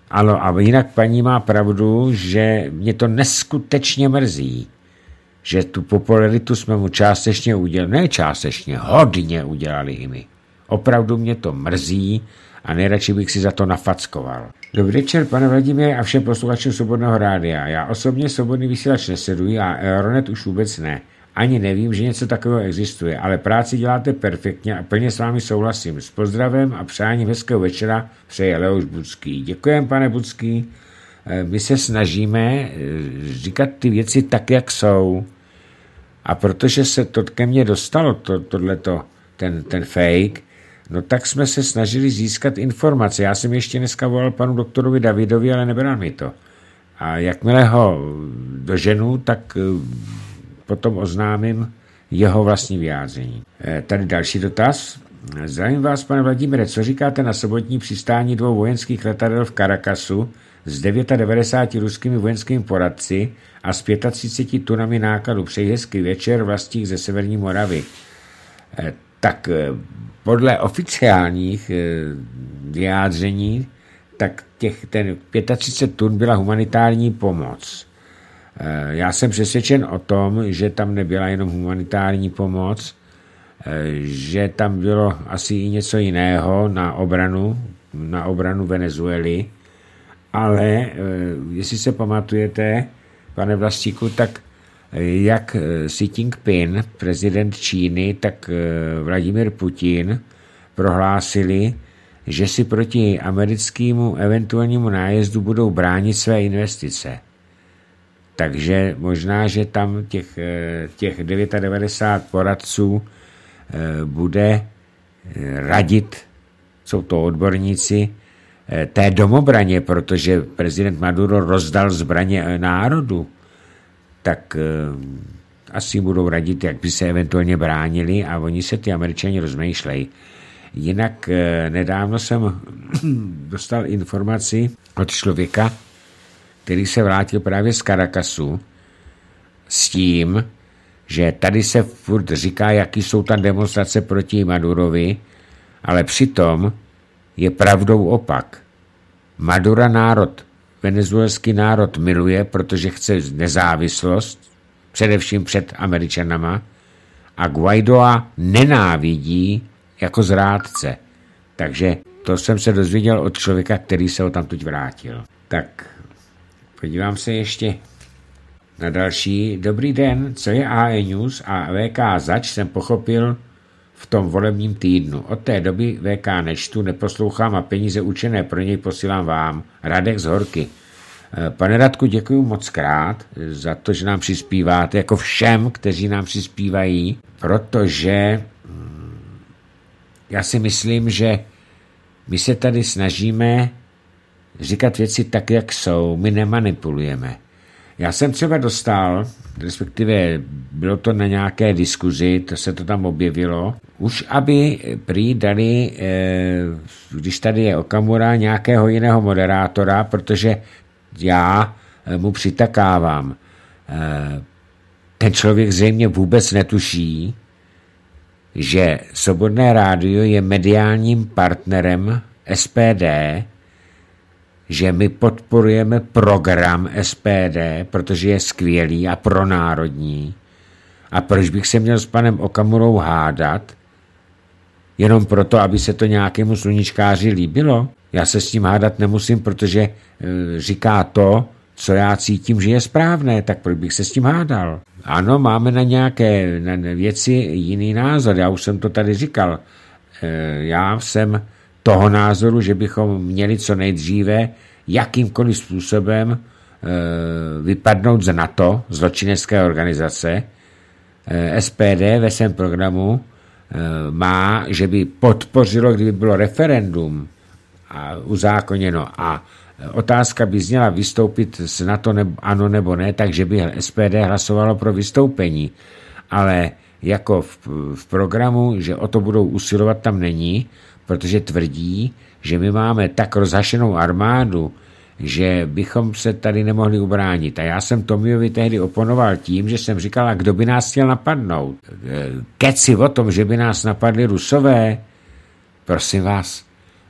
Ano, a jinak paní má pravdu, že mě to neskutečně mrzí, že tu popularitu jsme mu částečně udělali, ne částečně, hodně udělali i my. Opravdu mě to mrzí a nejradši bych si za to nafackoval. Dobrý večer, pane Vladimíre a všem posluchačům Svobodného rádia. Já osobně Svobodný vysílač nesleduji a Euronet už vůbec ne. Ani nevím, že něco takového existuje, ale práci děláte perfektně a plně s vámi souhlasím. S pozdravem a přáním hezkého večera přeje Leoš Budský. Děkujem, pane Budský. My se snažíme říkat ty věci tak, jak jsou. A protože se to ke mně dostalo, to, tohleto, ten, ten fake, no tak jsme se snažili získat informace. Já jsem ještě dneska volal panu doktorovi Davidovi, ale nebral mi to. A jakmile ho doženu, tak potom oznámím jeho vlastní vyjádření. Tady další dotaz. Zdravím vás, pane Vladimíre, co říkáte na sobotní přistání dvou vojenských letadel v Caracasu s devadesáti devěti ruskými vojenskými poradci a s třiceti pěti tunami nákladu? Přeji hezký večer, Vlastík ze Severní Moravy. Tak podle oficiálních vyjádření, tak těch ten třicet pět tun byla humanitární pomoc. Já jsem přesvědčen o tom, že tam nebyla jenom humanitární pomoc, že tam bylo asi i něco jiného na obranu, na obranu Venezuely, ale jestli se pamatujete, pane Vlastíku, tak jak Xi Jinping, prezident Číny, tak Vladimír Putin prohlásili, že si proti americkému eventuálnímu nájezdu budou bránit své investice. Takže možná, že tam těch, těch devadesát devět poradců bude radit, jsou to odborníci, té domobraně, protože prezident Maduro rozdal zbraně národu, tak asi budou radit, jak by se eventuálně bránili a oni se ty Američani rozmýšlejí. Jinak nedávno jsem dostal informaci od člověka, který se vrátil právě z Caracasu s tím, že tady se furt říká, jaký jsou tam demonstrace proti Madurovi, ale přitom je pravdou opak. Madura národ, venezuelský národ miluje, protože chce nezávislost, především před Američanama, a Guaidoa nenávidí jako zrádce. Takže to jsem se dozvěděl od člověka, který se ho tam teď vrátil. Tak podívám se ještě na další. Dobrý den, co je A E News a V K zač jsem pochopil v tom volebním týdnu. Od té doby V K nečtu, neposlouchám a peníze učené pro něj posílám vám. Radek z Horky. Pane Radku, děkuji moc krát za to, že nám přispíváte, jako všem, kteří nám přispívají, protože já si myslím, že my se tady snažíme říkat věci tak, jak jsou. My nemanipulujeme. Já jsem třeba dostal, respektive bylo to na nějaké diskuzi, to se to tam objevilo, už aby prý dali, když tady je Okamura, nějakého jiného moderátora, protože já mu přitakávám. Ten člověk zřejmě vůbec netuší, že Svobodné rádio je mediálním partnerem S P D, že my podporujeme program S P D, protože je skvělý a pronárodní. A proč bych se měl s panem Okamurou hádat? Jenom proto, aby se to nějakému sluníčkáři líbilo? Já se s tím hádat nemusím, protože e, říká to, co já cítím, že je správné, tak proč bych se s tím hádal? Ano, máme na nějaké na věci jiný názor, já už jsem to tady říkal. E, já jsem toho názoru, že bychom měli co nejdříve jakýmkoliv způsobem e, vypadnout z NATO, zločinecké organizace. E, S P D ve svém programu e, má, že by podpořilo, kdyby bylo referendum a uzákoněno a otázka by zněla vystoupit z NATO nebo, ano nebo ne, takže by S P D hlasovalo pro vystoupení. Ale jako v, v programu, že o to budou usilovat, tam není, protože tvrdí, že my máme tak rozhašenou armádu, že bychom se tady nemohli ubránit. A já jsem Tomiovi tehdy oponoval tím, že jsem říkal, a kdo by nás chtěl napadnout? Keci o tom, že by nás napadli Rusové? Prosím vás,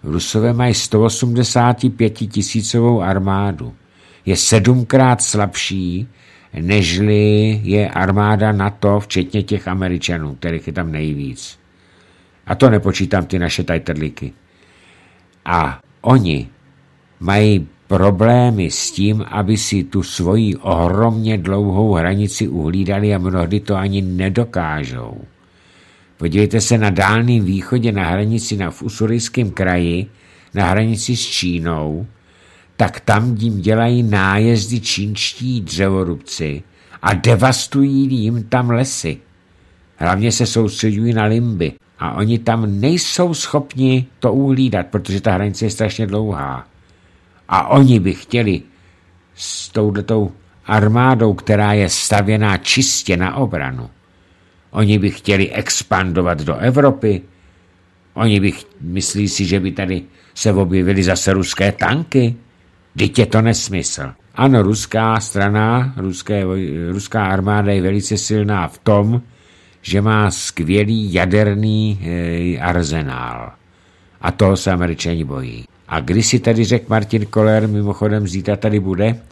Rusové mají sto osmdesát pět tisícovou armádu. Je sedmkrát slabší, nežli je armáda NATO, včetně těch Američanů, kterých je tam nejvíc. A to nepočítám ty naše tajtrlíky. A oni mají problémy s tím, aby si tu svoji ohromně dlouhou hranici uhlídali a mnohdy to ani nedokážou. Podívejte se na Dálném východě, na hranici na, v Usurijském kraji, na hranici s Čínou, tak tam jim dělají nájezdy čínští dřevorubci a devastují jim tam lesy. Hlavně se soustředují na limby a oni tam nejsou schopni to uhlídat, protože ta hranice je strašně dlouhá. A oni by chtěli s touhletou armádou, která je stavěná čistě na obranu, oni by chtěli expandovat do Evropy, oni by, myslí si, že by tady se objevily zase ruské tanky. Vždyť je to nesmysl. Ano, ruská strana, ruské, ruská armáda je velice silná v tom, že má skvělý jaderný e, arzenál. A toho se Američani bojí. A když si tady řekl Martin Koller, mimochodem zítra tady bude, e,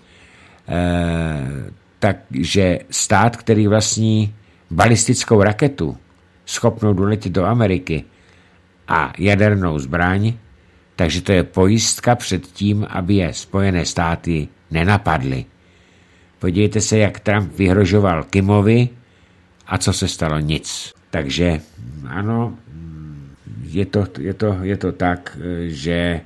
takže stát, který vlastní balistickou raketu, schopnou doletět do Ameriky a jadernou zbraň, takže to je pojistka před tím, aby je Spojené státy nenapadly. Podívejte se, jak Trump vyhrožoval Kimovi a co se stalo? Nic. Takže ano, je to, je to, je to tak, že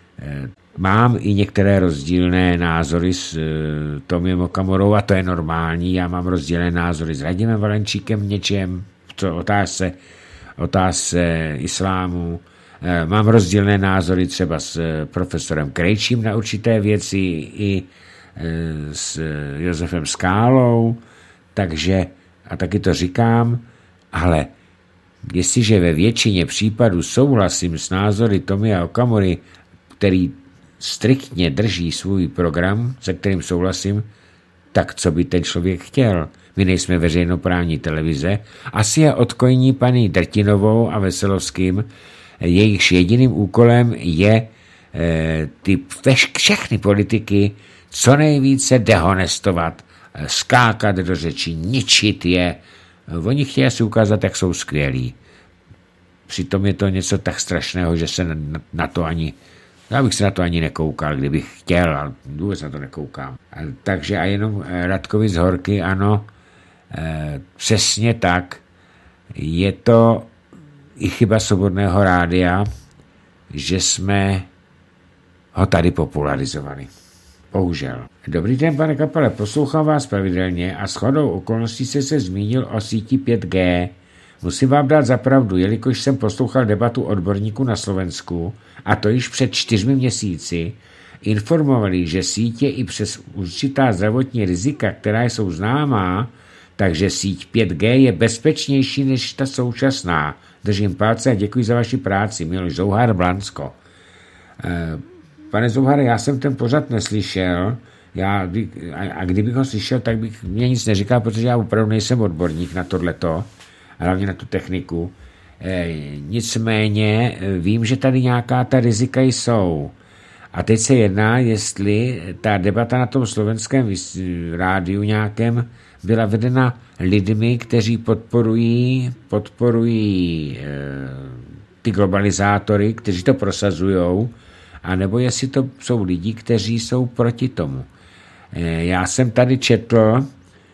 mám i některé rozdílné názory s Tomiem Okamurou a to je normální. Já mám rozdílné názory s Radimem Valenčíkem v něčem, co otázce, otázce islámu. Mám rozdílné názory třeba s profesorem Krejčím na určité věci i s Josefem Skálou, takže, a taky to říkám, ale jestliže ve většině případů souhlasím s názory Tomia Okamury, který striktně drží svůj program, se kterým souhlasím, tak co by ten člověk chtěl? My nejsme veřejnoprávní televize, asi je odkojní paní Drtinovou a Veselovským, jejichž jediným úkolem je e, ty všechny politiky co nejvíce dehonestovat, skákat do řeči, ničit je. Oni chtějí si ukázat, jak jsou skvělí. Přitom je to něco tak strašného, že se na, na to ani, já bych se na to ani nekoukal, kdybych chtěl, ale vůbec na to nekoukám. A, takže a jenom Radkovi z Horky, ano, e, přesně tak, je to i chyba Svobodného rádia, že jsme ho tady popularizovali. Bohužel. Dobrý den, pane Kapale, poslouchám vás pravidelně a shodou okolností jste se zmínil o síti pět G. Musím vám dát za pravdu, jelikož jsem poslouchal debatu odborníků na Slovensku, a to již před čtyřmi měsíci, informovali, že sítě i přes určitá zdravotní rizika, která jsou známá, takže síť pět G je bezpečnější než ta současná. Držím palce a děkuji za vaši práci. Miloš Zouhar, Blansko. Pane Zouhare, já jsem ten pořad neslyšel, já, a kdybych ho slyšel, tak bych mě nic neříkal, protože já opravdu nejsem odborník na tohleto, hlavně na tu techniku. Nicméně vím, že tady nějaká ta rizika jsou. A teď se jedná, jestli ta debata na tom slovenském rádiu nějakém byla vedena lidmi, kteří podporují, podporují e, ty globalizátory, kteří to prosazujou, anebo jestli to jsou lidi, kteří jsou proti tomu. E, já jsem tady četl e,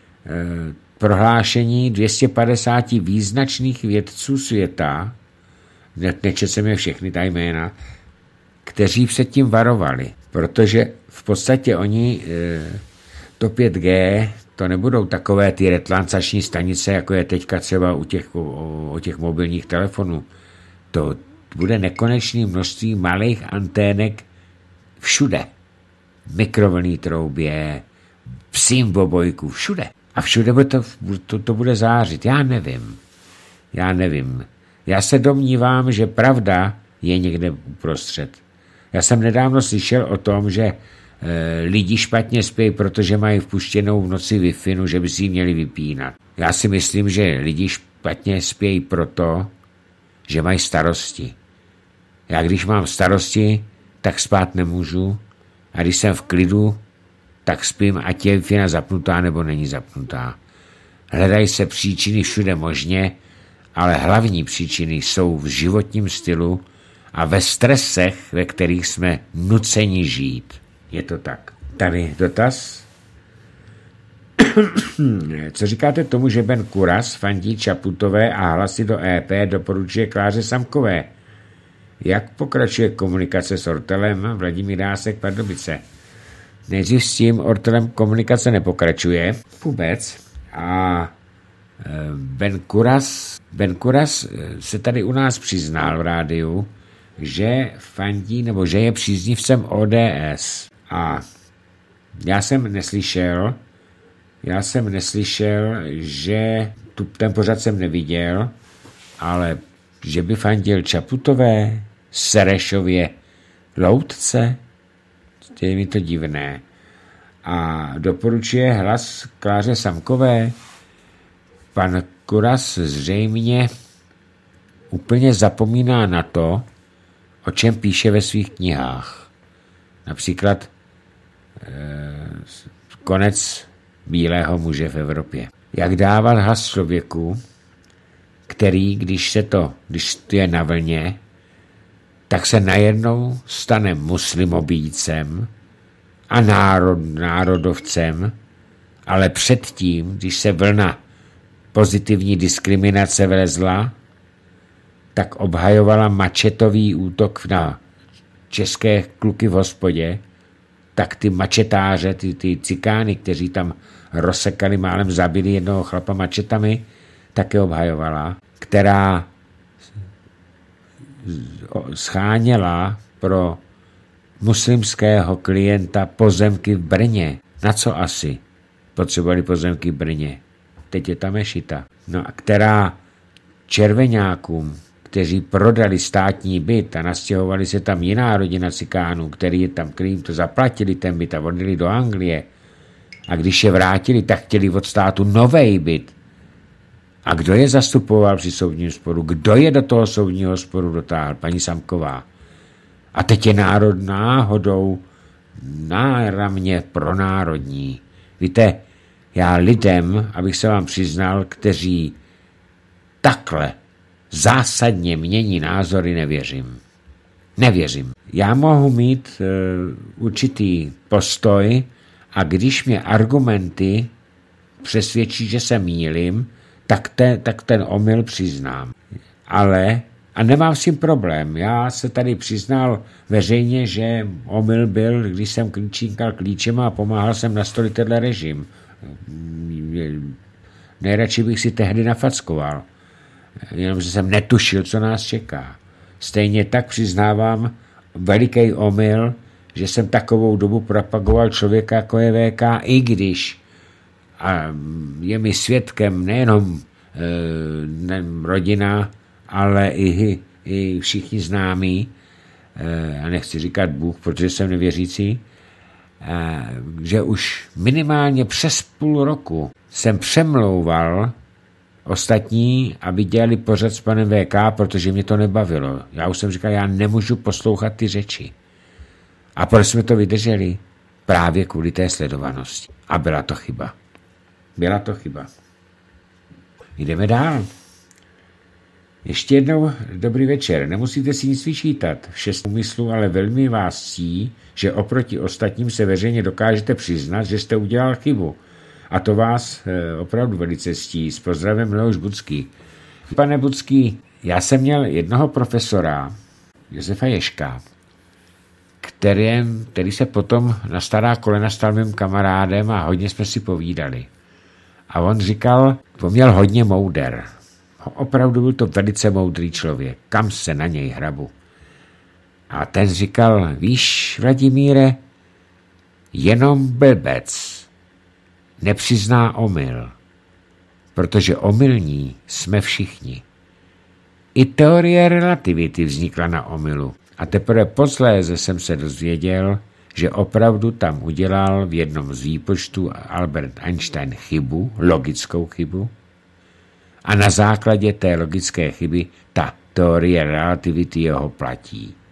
prohlášení dvě stě padesát význačných vědců světa, ne, nečetl jsem je všechny ta jména, kteří před tím varovali, protože v podstatě oni e, to pět G, to nebudou takové ty retlancační stanice, jako je teďka třeba u těch, o, o těch mobilních telefonů. To bude nekonečné množství malých antének všude. Mikrovlnné troubě, psím obojku, všude. A všude bude to, to, to bude zářit. Já nevím. Já nevím. Já se domnívám, že pravda je někde uprostřed. Já jsem nedávno slyšel o tom, že e, lidi špatně spí, protože mají vpuštěnou v noci Wi-Fi, že by si ji měli vypínat. Já si myslím, že lidi špatně spí proto, že mají starosti. Já když mám starosti, tak spát nemůžu. A když jsem v klidu, tak spím, ať je Wi-Fi zapnutá nebo není zapnutá. Hledají se příčiny všude možně, ale hlavní příčiny jsou v životním stylu a ve stresech, ve kterých jsme nuceni žít. Je to tak. Tady dotaz. Co říkáte tomu, že Ben Kuras fandí Čaputové a hlasy do E P doporučuje Kláře Samkové? Jak pokračuje komunikace s Ortelem? Vladimír Dásek, Pardubice. Nejdřív s tím Ortelem komunikace nepokračuje vůbec a Ben Kuras, Ben Kuras se tady u nás přiznal v rádiu, že fandí nebo že je příznivcem O D S. A já jsem neslyšel, já jsem neslyšel, že tu, ten pořad jsem neviděl, ale že by fandil Čaputové, Serešově, Loutce, je mi to divné. A doporučuje hlas Kláře Samkové. Pan Kuras zřejmě úplně zapomíná na to, o čem píše ve svých knihách. Například eh, Konec bílého muže v Evropě. Jak dávat hlas člověku, který, když se to, když to je na vlně, tak se najednou stane muslimobíjcem a národ, národovcem, ale předtím, když se vlna pozitivní diskriminace vlezla, tak obhajovala mačetový útok na české kluky v hospodě, tak ty mačetáře, ty, ty cikány, kteří tam rozsekali, málem zabili jednoho chlapa mačetami, také obhajovala, která scháněla pro muslimského klienta pozemky v Brně. Na co asi potřebovali pozemky v Brně? Teď je tam mešita. No a která červeňákům, kteří prodali státní byt a nastěhovali se tam jiná rodina cikánů, který je tam, který jim to zaplatili ten byt a odjeli do Anglie. A když je vrátili, tak chtěli od státu novej byt. A kdo je zastupoval při soudním sporu? Kdo je do toho soudního sporu dotáhl? Paní Samková. A teď je národ náhodou náramně pronárodní. Víte, já lidem, abych se vám přiznal, kteří takhle zásadně mění názory, nevěřím. Nevěřím. Já mohu mít uh, určitý postoj a když mě argumenty přesvědčí, že se mýlím, tak, te, tak ten omyl přiznám. Ale, a nemám s tím problém, já se tady přiznal veřejně, že omyl byl, když jsem klíčínkal klíčema a pomáhal jsem nastolit tenhle režim. Nejradši bych si tehdy nafackoval. Jenomže jsem netušil, co nás čeká. Stejně tak přiznávám veliký omyl, že jsem takovou dobu propagoval člověka, jako je V K, i když a je mi svědkem nejenom e, ne, rodina, ale i, i všichni známí, e, a nechci říkat Bůh, protože jsem nevěřící, e, že už minimálně přes půl roku jsem přemlouval ostatní, aby dělali pořad s panem V K, protože mě to nebavilo. Já už jsem říkal, já nemůžu poslouchat ty řeči. A proč jsme to vydrželi? Právě kvůli té sledovanosti. A byla to chyba. Byla to chyba. Jdeme dál. Ještě jednou dobrý večer. Nemusíte si nic vyčítat. V šest úmyslu, ale velmi vás ctí, že oproti ostatním se veřejně dokážete přiznat, že jste udělal chybu. A to vás e, opravdu velice ctí. S pozdravem Leoš Budský. Pane Budský, já jsem měl jednoho profesora, Josefa Ježka, který, který se potom na stará kolena stal mým kamarádem a hodně jsme si povídali. A on říkal, on měl hodně mouder. Opravdu byl to velice moudrý člověk. Kam se na něj hrabu. A ten říkal, víš, Vladimíre, jenom blbec nepřizná omyl, protože omylní jsme všichni. I teorie relativity vznikla na omylu. A teprve posléze jsem se dozvěděl, že opravdu tam udělal v jednom z výpočtů Albert Einstein chybu, logickou chybu, a na základě té logické chyby ta teorie relativity jeho platí.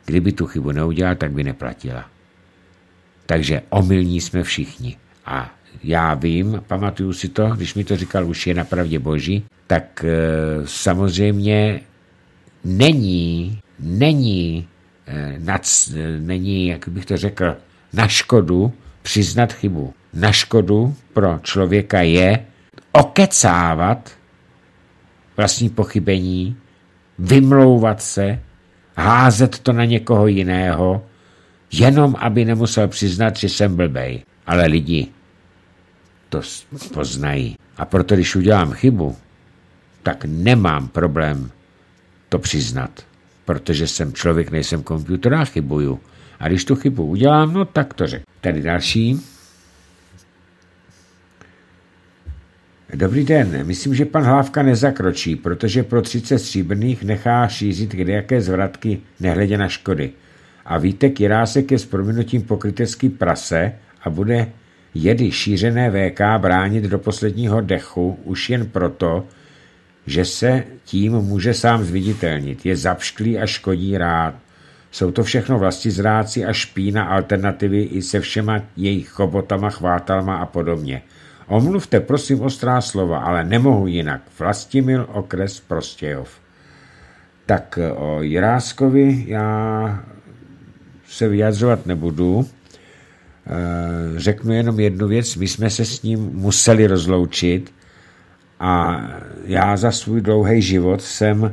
Kdyby tu chybu neudělal, tak by neplatila. Takže omylní jsme všichni. A já vím, pamatuju si to, když mi to říkal už je na pravdě boží, tak e, samozřejmě není, není, e, nad, e, není, jak bych to řekl, na škodu přiznat chybu. Na škodu pro člověka je okecávat vlastní pochybení, vymlouvat se, házet to na někoho jiného, jenom aby nemusel přiznat, že jsem blbej. Ale lidi to poznají. A proto, když udělám chybu, tak nemám problém to přiznat. Protože jsem člověk, nejsem komputer a chybuju. A když tu chybu udělám, no tak to řeknu. Tady další. Dobrý den, myslím, že pan Hlávka nezakročí, protože pro třicet stříbrných nechá šířit kdejaké zvratky nehledě na škody. A Vítek Jirásek je s prominutím pokrytecký prase a bude jedy šířené V K bránit do posledního dechu už jen proto, že se tím může sám zviditelnit. Je zapšklý a škodí rád. Jsou to všechno vlastizráci a špína alternativy i se všema jejich chobotama, chvátalma a podobně. Omluvte prosím ostrá slova, ale nemohu jinak. Vlastimil, okres Prostějov. Tak o Jiráskovi já se vyjadřovat nebudu. Řeknu jenom jednu věc. My jsme se s ním museli rozloučit a já za svůj dlouhý život jsem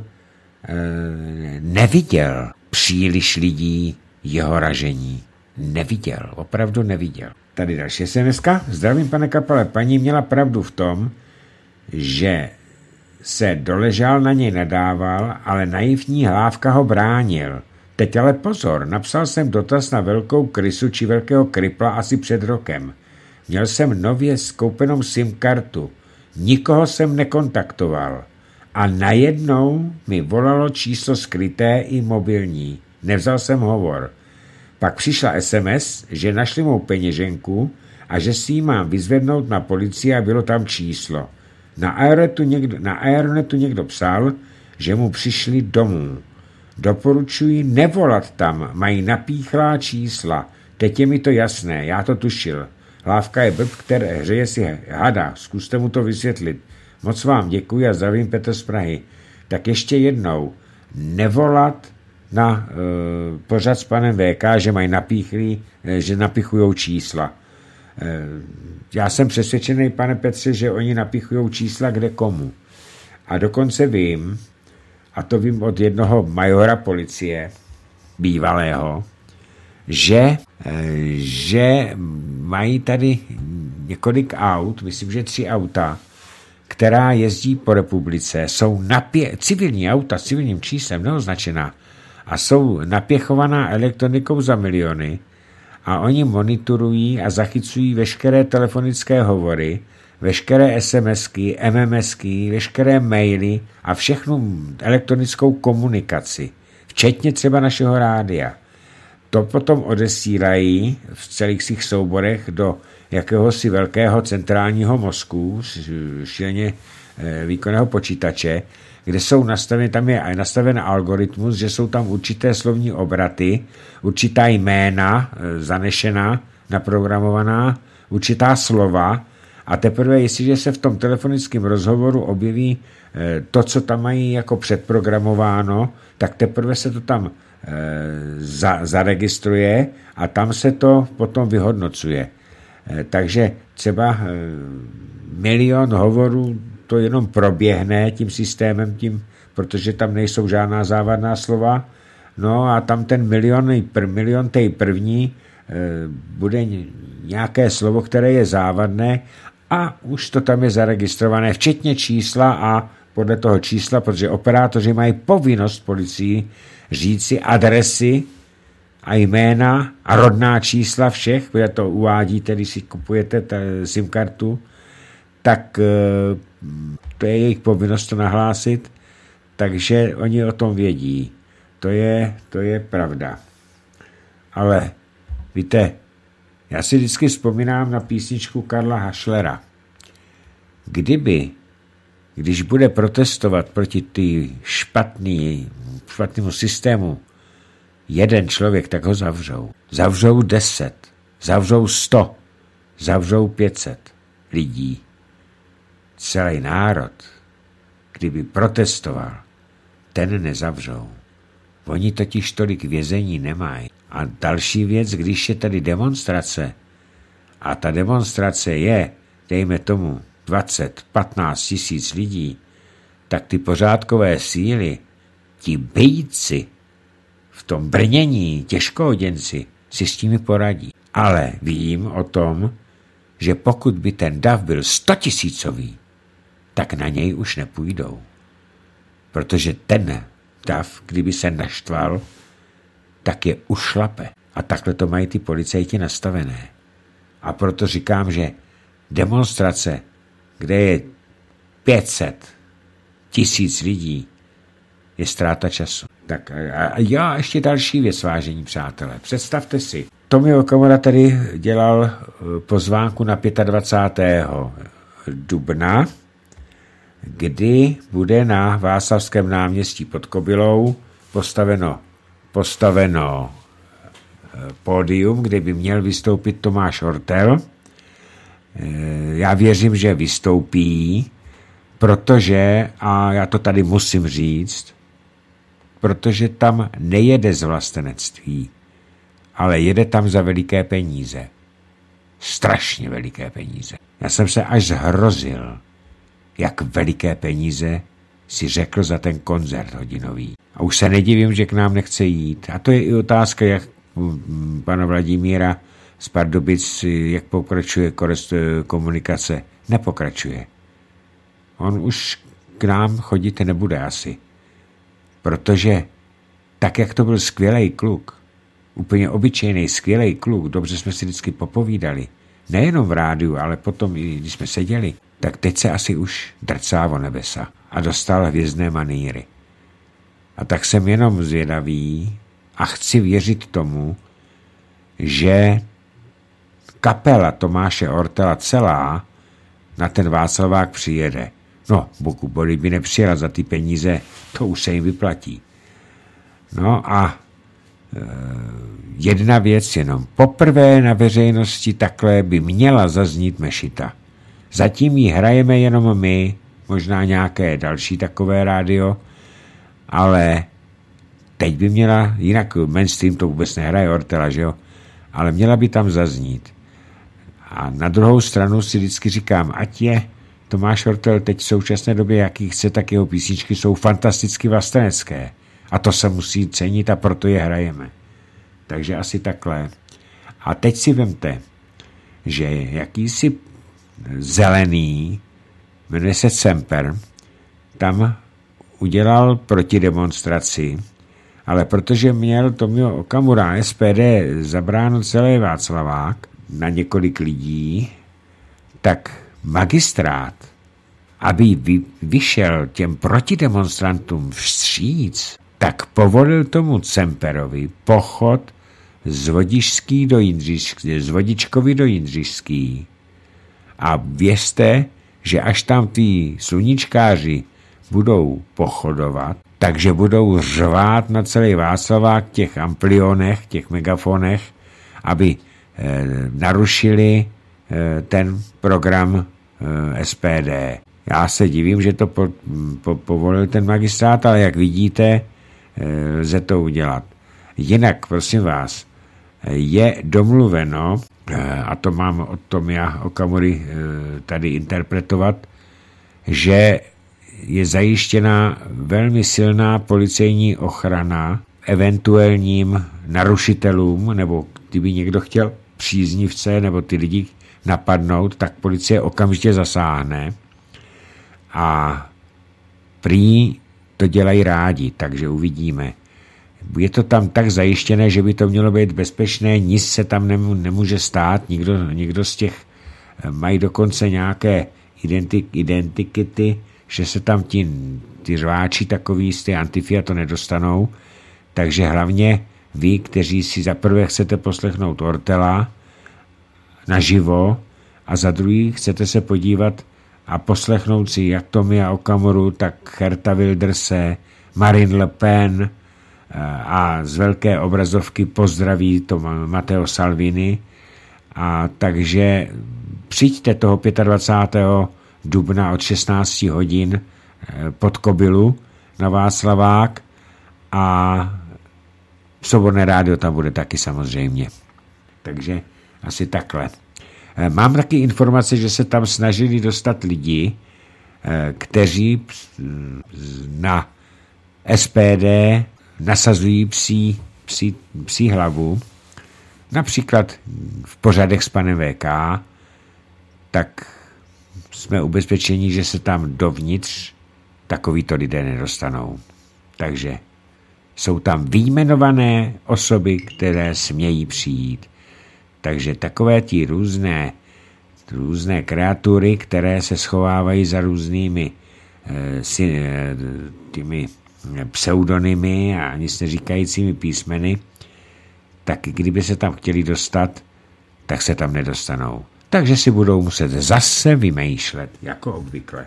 neviděl příliš lidí jeho ražení. Neviděl, opravdu neviděl. Tady další es em eska. Zdravím, pane Kapale. Paní měla pravdu v tom, že se doležal na něj nadával, ale naivní Hlávka ho bránil. Teď ale pozor, napsal jsem dotaz na velkou krysu či velkého krypla asi před rokem. Měl jsem nově skoupenou SIM kartu. Nikoho jsem nekontaktoval. A najednou mi volalo číslo skryté i mobilní. Nevzal jsem hovor. Pak přišla es em es, že našli mou peněženku a že si ji mám vyzvednout na policii a bylo tam číslo. Na Aeronetu někdo, na Aeronetu někdo psal, že mu přišli domů. Doporučuji nevolat tam, mají napíchlá čísla. Teď je mi to jasné, já to tušil. Hlávka je blb, které hřeje si hada, zkuste mu to vysvětlit. Moc vám děkuji a zdravím, Petr z Prahy. Tak ještě jednou, nevolat na e, pořad s panem V K, že mají napíchlý, e, že napichujou čísla. E, já jsem přesvědčený, pane Petře, že oni napichujou čísla kde komu. A dokonce vím, a to vím od jednoho majora policie, bývalého, že, e, že mají tady několik aut, myslím, že tři auta, která jezdí po republice, jsou napě- civilní auta s civilním číslem, neoznačená, a jsou napěchovaná elektronikou za miliony a oni monitorují a zachycují veškeré telefonické hovory, veškeré SMSky, MMSky, veškeré maily a všechnu elektronickou komunikaci, včetně třeba našeho rádia. To potom odesílají v celých svých souborech do jakéhosi velkého centrálního mozku, šíleně výkonného počítače, kde jsou nastaveny, tam je nastaven algoritmus, že jsou tam určité slovní obraty, určitá jména zanešená, naprogramovaná, určitá slova a teprve, jestliže se v tom telefonickém rozhovoru objeví to, co tam mají jako předprogramováno, tak teprve se to tam za, zaregistruje a tam se to potom vyhodnocuje. Takže třeba milion hovorů to jenom proběhne tím systémem, tím, protože tam nejsou žádná závadná slova. No a tam ten milion, milion tej první bude nějaké slovo, které je závadné a už to tam je zaregistrované, včetně čísla a podle toho čísla, protože operátoři mají povinnost policii říci adresy a jména a rodná čísla všech, protože to uvádíte, když si kupujete SIM kartu, tak to je jejich povinnost to nahlásit, takže oni o tom vědí. To je, to je pravda. Ale víte, já si vždycky vzpomínám na písničku Karla Hašlera. Kdyby, když bude protestovat proti ty špatný, špatnému systému jeden člověk, tak ho zavřou. Zavřou deset, zavřou sto, zavřou pět set lidí. Celý národ, kdyby protestoval, ten nezavřou. Oni totiž tolik vězení nemají. A další věc, když je tady demonstrace, a ta demonstrace je, dejme tomu, dvacet patnáct tisíc lidí, tak ty pořádkové síly, ti bejci v tom brnění, těžkooděnci, si s tím poradí. Ale vím o tom, že pokud by ten dav byl stotisícový, tak na něj už nepůjdou. Protože ten dav, kdyby se naštval, tak je ušlape. A takhle to mají ty policajti nastavené. A proto říkám, že demonstrace, kde je pět set tisíc lidí, je ztráta času. Tak a já ještě další věc, vážení přátelé. Představte si, Tomio Okamura tady dělal pozvánku na dvacátého pátého dubna, kdy bude na Václavském náměstí pod Kobylou postaveno, postaveno pódium, kde by měl vystoupit Tomáš Ortel. Já věřím, že vystoupí, protože, a já to tady musím říct, protože tam nejede z vlastenectví, ale jede tam za veliké peníze. Strašně veliké peníze. Já jsem se až zhrozil, jak veliké peníze si řekl za ten koncert hodinový. A už se nedivím, že k nám nechce jít. A to je i otázka, jak pana Vladimíra z Pardubic, jak pokračuje komunikace. Nepokračuje. On už k nám chodit nebude asi. Protože tak, jak to byl skvělej kluk, úplně obyčejný skvělej kluk, dobře jsme si vždycky popovídali, nejenom v rádiu, ale potom i když jsme seděli, tak teď se asi už drcá o nebesa a dostal hvězdné manýry. A tak jsem jenom zvědavý a chci věřit tomu, že kapela Tomáše Ortela celá na ten Václavák přijede. No, pokud Boli by nepřijela za ty peníze, to už se jim vyplatí. No a e, jedna věc jenom. Poprvé na veřejnosti takhle by měla zaznít mešita. Zatím ji hrajeme jenom my, možná nějaké další takové rádio, ale teď by měla, jinak mainstream to vůbec nehraje Ortela, že jo? Ale měla by tam zaznít. A na druhou stranu si vždycky říkám, ať je Tomáš Ortel teď v současné době, jaký chce, tak jeho písničky jsou fantasticky vlastenecké. A to se musí cenit a proto je hrajeme. Takže asi takhle. A teď si vemte, že jakýsi zelený, jmenuje se Semper, tam udělal protidemonstraci, ale protože měl Tomio Okamura S P D zabráno celý Václavák na několik lidí, tak magistrát, aby vy, vyšel těm protidemonstrantům vstříc, tak povolil tomu Semperovi pochod z Vodičský do Jindřišský, z Vodičkovy do Jindřišský. A věřte, že až tam ty sluníčkáři budou pochodovat, takže budou řvát na celý Václavák těch amplionech, těch megafonech, aby eh, narušili eh, ten program eh, S P D. Já se divím, že to po, po, povolil ten magistrát, ale jak vidíte, eh, lze to udělat. Jinak, prosím vás, je domluveno, eh, a to mám od Tomia Okamury eh, tady interpretovat, že je zajištěna velmi silná policejní ochrana eventuálním narušitelům, nebo kdyby někdo chtěl příznivce nebo ty lidi napadnout, tak policie okamžitě zasáhne a prý to dělají rádi, takže uvidíme. Je to tam tak zajištěné, že by to mělo být bezpečné, nic se tam nemůže stát, nikdo, nikdo z těch mají dokonce nějaké identik, identikity, že se tam ti, ty řváči takový z té Antifia to nedostanou, takže hlavně vy, kteří si za prvé chcete poslechnout Ortela naživo a za druhý chcete se podívat a poslechnout si jak Tomia Okamuru, tak Gerta Wilderse, Marine Le Pen a z velké obrazovky pozdraví to Matteo Salvini. A takže přijďte toho dvacátého pátého dubna od šestnáct hodin pod Kobylu na Václavák a Svobodné rádio tam bude taky samozřejmě. Takže asi takhle. Mám taky informace, že se tam snažili dostat lidi, kteří na S P D nasazují psí, psí, psí hlavu, například v pořadech s panem V K, tak jsme ubezpečeni, že se tam dovnitř takovýto lidé nedostanou. Takže jsou tam vyjmenované osoby, které smějí přijít. Takže takové ti různé, různé kreatury, které se schovávají za různými eh, si, eh, těmi pseudonymy a nic neříkajícími písmeny, tak kdyby se tam chtěli dostat, tak se tam nedostanou. Takže si budou muset zase vymýšlet, jako obvykle.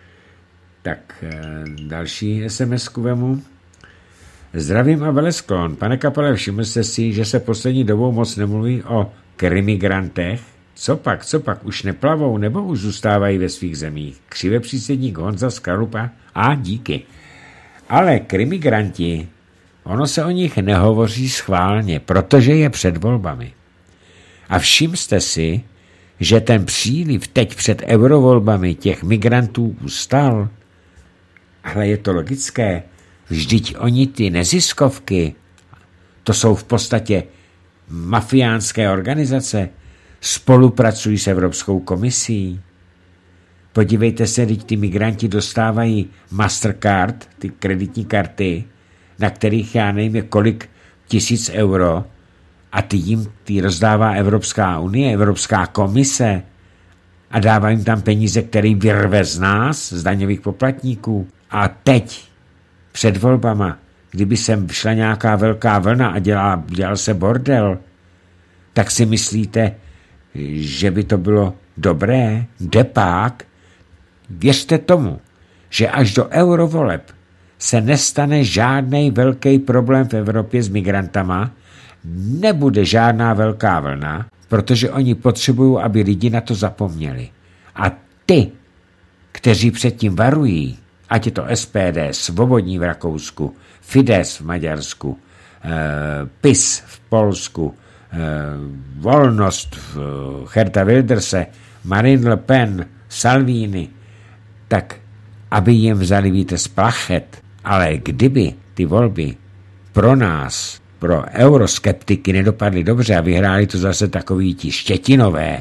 Tak eh, další es em esku vemu. Zdravím a velesklon. Pane Kapale, všiml jste si, že se poslední dobou moc nemluví o krimigrantech? Co pak, co pak, už neplavou nebo už zůstávají ve svých zemích? Křive přísedník Honza z Kralupa? A díky. Ale krimigranti, ono se o nich nehovoří schválně, protože je před volbami. A všim jste si, že ten příliv teď před eurovolbami těch migrantů ustal? Ale je to logické. Vždyť oni ty neziskovky, to jsou v podstatě mafiánské organizace, spolupracují s Evropskou komisí. Podívejte se, teď ty migranti dostávají Mastercard, ty kreditní karty, na kterých já nevím, kolik tisíc euro, a ty jim ty rozdává Evropská unie, Evropská komise a dává jim tam peníze, které vyrve z nás, z daňových poplatníků. A teď před volbama, kdyby sem šla nějaká velká vlna a dělal, dělal se bordel, tak si myslíte, že by to bylo dobré? Depák? Věřte tomu, že až do eurovoleb se nestane žádný velký problém v Evropě s migrantama, nebude žádná velká vlna, protože oni potřebují, aby lidi na to zapomněli. A ty, kteří předtím varují, ať je to S P D, Svobodní v Rakousku, Fidesz v Maďarsku, eh, P I S v Polsku, eh, Volnost v Herta Wilderse, Marine Le Pen, Salvini, tak aby jim vzali víte z plachet. Ale kdyby ty volby pro nás, pro euroskeptiky nedopadly dobře a vyhráli to zase takový ti Štětinové,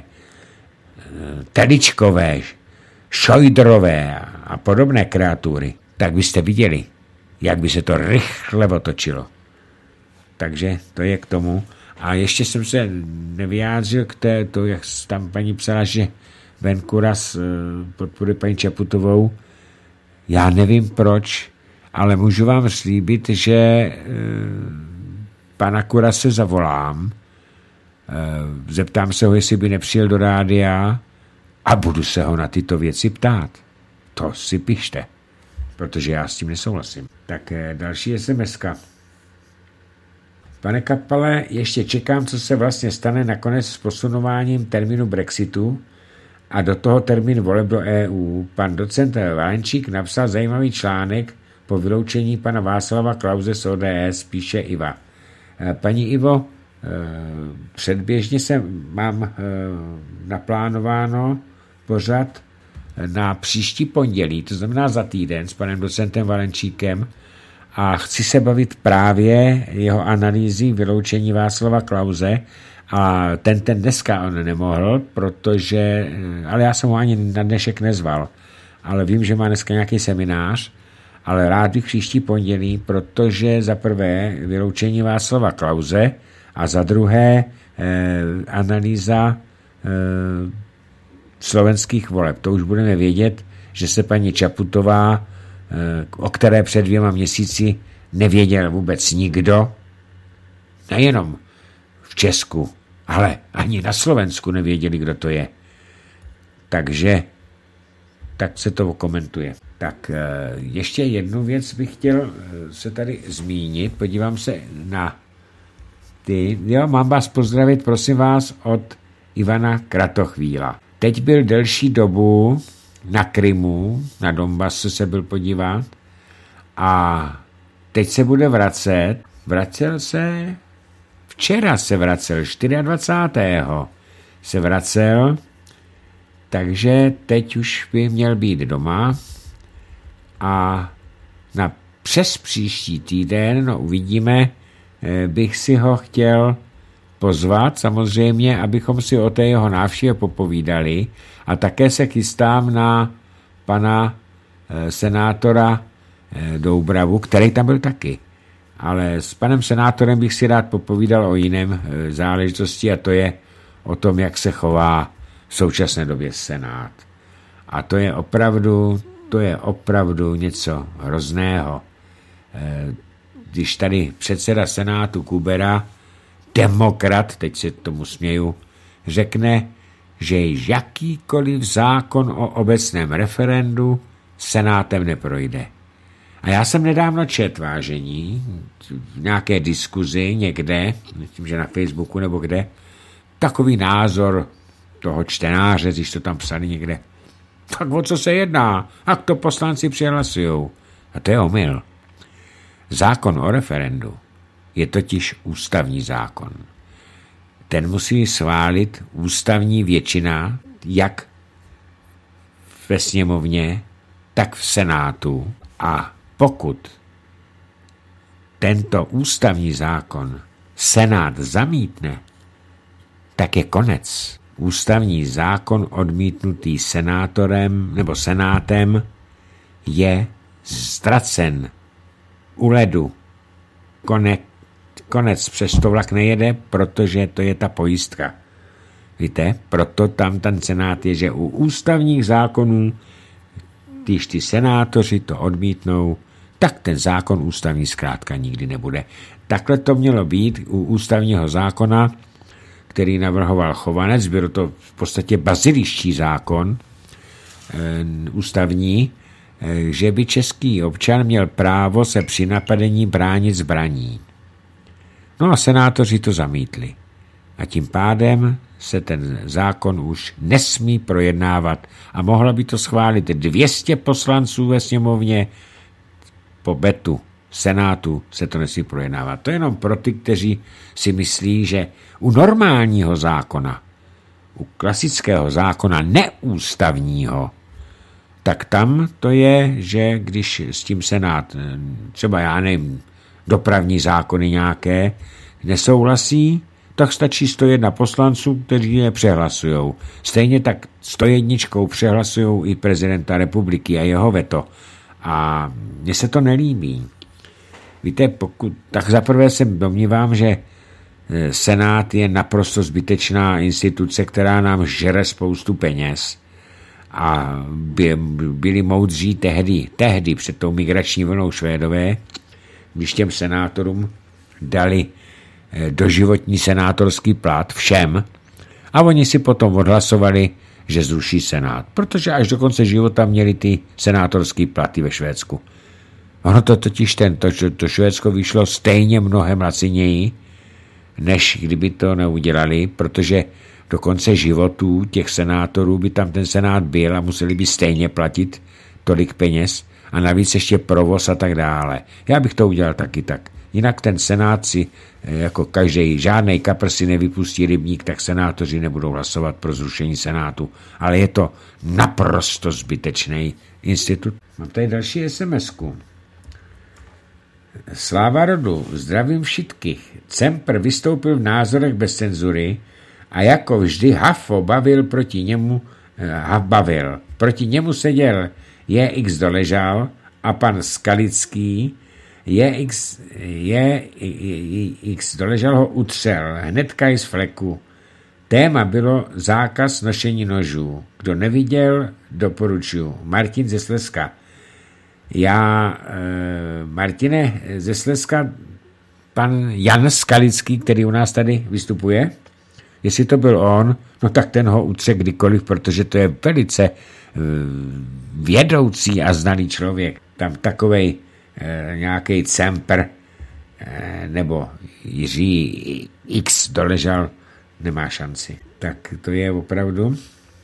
Teličkové, Šojdrové a podobné kreatury, tak byste viděli, jak by se to rychle otočilo. Takže to je k tomu. A ještě jsem se nevyjádřil k té, to, jak tam paní psala, že Venkuras podporuje paní Čaputovou. Já nevím proč, ale můžu vám slíbit, že pana Kurase zavolám, zeptám se ho, jestli by nepřijel do rádia a budu se ho na tyto věci ptát. To si pište, protože já s tím nesouhlasím. Tak další es em eska. Pane Kapale, ještě čekám, co se vlastně stane nakonec s posunováním termínu Brexitu a do toho termín voleb do E U. Pan docent Valenčík napsal zajímavý článek po vyloučení pana Václava Klause z O D S, píše Iva. Paní Ivo, předběžně se mám naplánováno pořad na příští pondělí, to znamená za týden, s panem docentem Valenčíkem, a chci se bavit právě jeho analýzy vyloučení Václava Klause, a ten ten dneska on nemohl, protože, ale já jsem ho ani na dnešek nezval, ale vím, že má dneska nějaký seminář, ale rád bych příští pondělí, protože za prvé vyloučení Václava Klause a za druhé eh, analýza eh, slovenských voleb. To už budeme vědět, že se paní Čaputová, eh, o které před dvěma měsíci nevěděl vůbec nikdo, nejenom v Česku, ale ani na Slovensku nevěděli, kdo to je. Takže tak se to komentuje. Tak ještě jednu věc bych chtěl se tady zmínit. Podívám se na ty. Jo, mám vás pozdravit, prosím vás, od Ivana Kratochvíla. Teď byl delší dobu na Krymu, na Donbasu se byl podívat a teď se bude vracet. Vracel se, včera se vracel, dvacátého čtvrtého se vracel, takže teď už by měl být doma a na přes příští týden, no uvidíme, bych si ho chtěl pozvat, samozřejmě, abychom si o té jeho návštěvě popovídali a také se chystám na pana senátora Doubravu, který tam byl taky. Ale s panem senátorem bych si rád popovídal o jiném záležitosti a to je o tom, jak se chová v současné době senát. A to je opravdu, to je opravdu něco hrozného. Když tady předseda senátu Kubera, demokrat, teď se tomu směju, řekne, že jakýkoliv zákon o obecném referendu senátem neprojde. A já jsem nedávno čet, vážení, v nějaké diskuzi někde, myslím, že na Facebooku nebo kde, takový názor toho čtenáře, když to tam psali někde. Tak o co se jedná? A to poslanci přihlasujou. A to je omyl. Zákon o referendu je totiž ústavní zákon. Ten musí schválit ústavní většina, jak ve sněmovně, tak v senátu. A pokud tento ústavní zákon senát zamítne, tak je konec. Ústavní zákon odmítnutý senátorem nebo senátem je ztracen u ledu. Konec, konec, přes to vlak nejede, protože to je ta pojistka. Víte, proto tam ten senát je, že u ústavních zákonů, když ty senátoři to odmítnou, tak ten zákon ústavní zkrátka nikdy nebude. Takhle to mělo být u ústavního zákona, který navrhoval Chovanec, byl to v podstatě baziliští zákon e, ústavní, e, že by český občan měl právo se při napadení bránit zbraní. No a senátoři to zamítli. A tím pádem se ten zákon už nesmí projednávat a mohlo by to schválit dvě stě poslanců ve sněmovně, po betu senátu se to nesmí projednávat. To je jenom pro ty, kteří si myslí, že u normálního zákona, u klasického zákona neústavního, tak tam to je, že když s tím senát, třeba já nevím, dopravní zákony nějaké, nesouhlasí, tak stačí sto jedna poslanců, kteří je přehlasujou. Stejně tak sto jedna přehlasujou i prezidenta republiky a jeho veto. A mně se to nelíbí. Víte, pokud, tak zaprvé se domnívám, že senát je naprosto zbytečná instituce, která nám žere spoustu peněz. A by, byli moudří tehdy, tehdy před tou migrační vlnou Švédové, když těm senátorům dali doživotní senátorský plat všem a oni si potom odhlasovali, že zruší senát, protože až do konce života měli ty senátorský platy ve Švédsku. Ono to totiž ten, to, to Švédsko vyšlo stejně mnohem laciněji, než kdyby to neudělali, protože do konce životů těch senátorů by tam ten senát byl a museli by stejně platit tolik peněz a navíc ještě provoz a tak dále. Já bych to udělal taky tak. Jinak ten senát si, jako každý, žádnej kapr si nevypustí rybník, tak senátoři nebudou hlasovat pro zrušení senátu. Ale je to naprosto zbytečný institut. Mám tady další SMSku. Sláva rodu, zdravím všetkých. Cempr vystoupil v názorech bez cenzury a jako vždy Hafo bavil proti němu, Haf bavil. Proti němu seděl J X Doležal a pan Skalický. J X, J X Doležal ho utřel, hnedka i z fleku. Téma bylo zákaz nošení nožů. Kdo neviděl, doporučuji. Martin ze Slezska. Já, e, Martine ze Slezska, pan Jan Skalický, který u nás tady vystupuje, jestli to byl on, no tak ten ho utře kdykoliv, protože to je velice vědoucí a znalý člověk. Tam takovej e, nějaký Cemper e, nebo Jiří X doležal, nemá šanci. Tak to je opravdu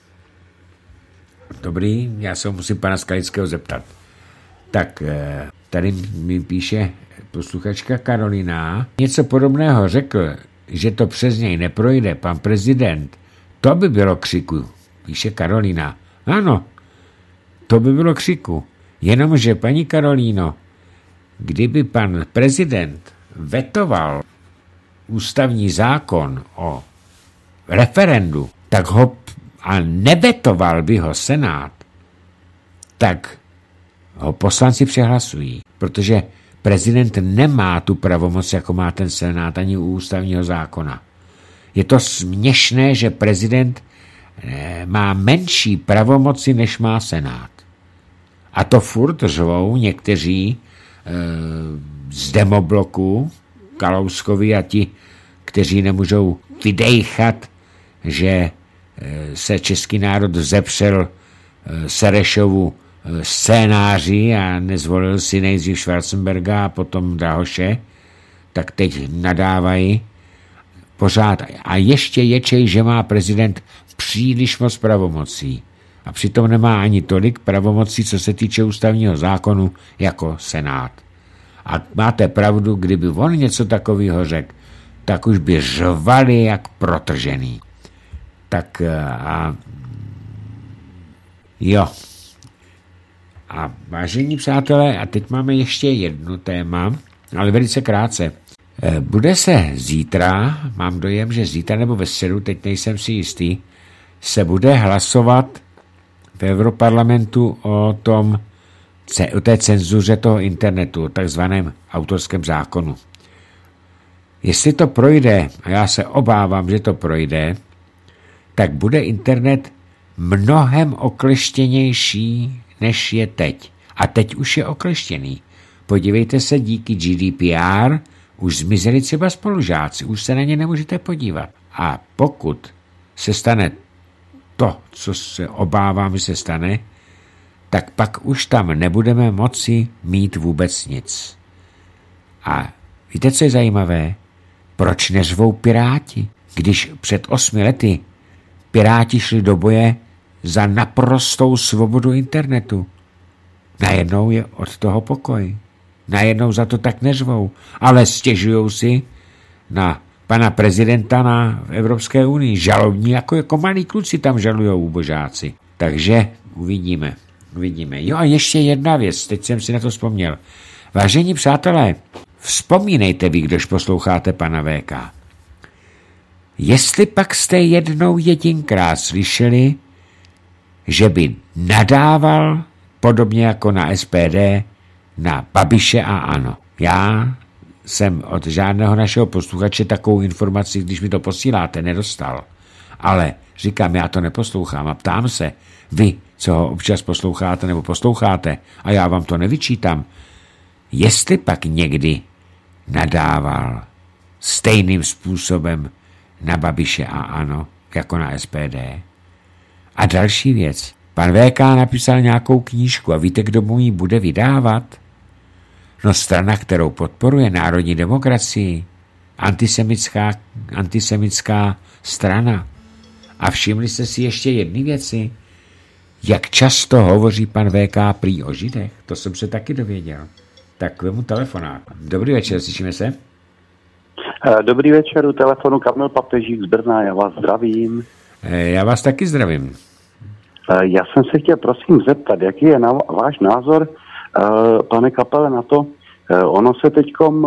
dobrý, já se musím pana Skalického zeptat. Tak e, tady mi píše posluchačka Karolina. Něco podobného řekl, že to přes něj neprojde pan prezident. To by bylo křiku, píše Karolina. Ano, to by bylo křiku. Jenomže, paní Karolíno, kdyby pan prezident vetoval ústavní zákon o referendu, tak ho a nevetoval by ho Senát, tak ho poslanci přehlasují, protože prezident nemá tu pravomoc, jako má ten Senát, ani u ústavního zákona. Je to směšné, že prezident má menší pravomoci, než má Senát. A to furt řvou někteří e, z demobloku Kalouskovi a ti, kteří nemůžou vydejchat, že e, se český národ vzepřel e, Serešovu e, scénáři a nezvolil si nejdřív Schwarzenberga a potom Drahoše, tak teď nadávají pořád. A ještě ječej, že má prezident příliš moc pravomocí. A přitom nemá ani tolik pravomocí, co se týče ústavního zákonu, jako Senát. A máte pravdu, kdyby on něco takového řekl, tak už by řvali jak protržený. Tak a jo. A vážení přátelé, a teď máme ještě jedno téma, ale velice krátce. Bude se zítra, mám dojem, že zítra nebo ve středu, teď nejsem si jistý, se bude hlasovat v Europarlamentu o tom, o té cenzuře toho internetu, o takzvaném autorském zákonu. Jestli to projde, a já se obávám, že to projde, tak bude internet mnohem okleštěnější, než je teď. A teď už je okleštěný. Podívejte se, díky G D P R už zmizeli třeba spolužáci, už se na ně nemůžete podívat. A pokud se stane to, co se obávám, že se stane, tak pak už tam nebudeme moci mít vůbec nic. A víte, co je zajímavé? Proč neřvou Piráti? Když před osmi lety Piráti šli do boje za naprostou svobodu internetu. Najednou je od toho pokoj. Najednou za to tak neřvou, ale stěžujou si na pana prezidenta na Evropské unii. Žalobní, jako, jako malí kluci tam žalujou ubožáci. Takže uvidíme. uvidíme. Jo a ještě jedna věc, teď jsem si na to vzpomněl. Vážení přátelé, vzpomínejte vy, kdož posloucháte pana V K. Jestli pak jste jednou jedinkrát slyšeli, že by nadával, podobně jako na S P D, na Babiše a ANO. Já jsem od žádného našeho posluchače takovou informaci, když mi to posíláte, nedostal. Ale říkám, já to neposlouchám a ptám se, vy, co ho občas posloucháte nebo posloucháte, a já vám to nevyčítám, jestli pak někdy nadával stejným způsobem na Babiše a ANO, jako na S P D. A další věc. Pan V K napísal nějakou knížku a víte, kdo mu ji bude vydávat? No strana, kterou podporuje národní demokracii. Antisemická, antisemická strana. A všimli jste si ještě jedny věci? Jak často hovoří pan V K prý o Židech? To jsem se taky dověděl. Tak vemu telefonát. Dobrý večer, slyšíme se? Dobrý večer, u telefonu Kamil Papežík z Brna, já vás zdravím. Já vás taky zdravím. Já jsem se chtěl prosím zeptat, jaký je na, váš názor, pane Kapele, na to, ono se teďkom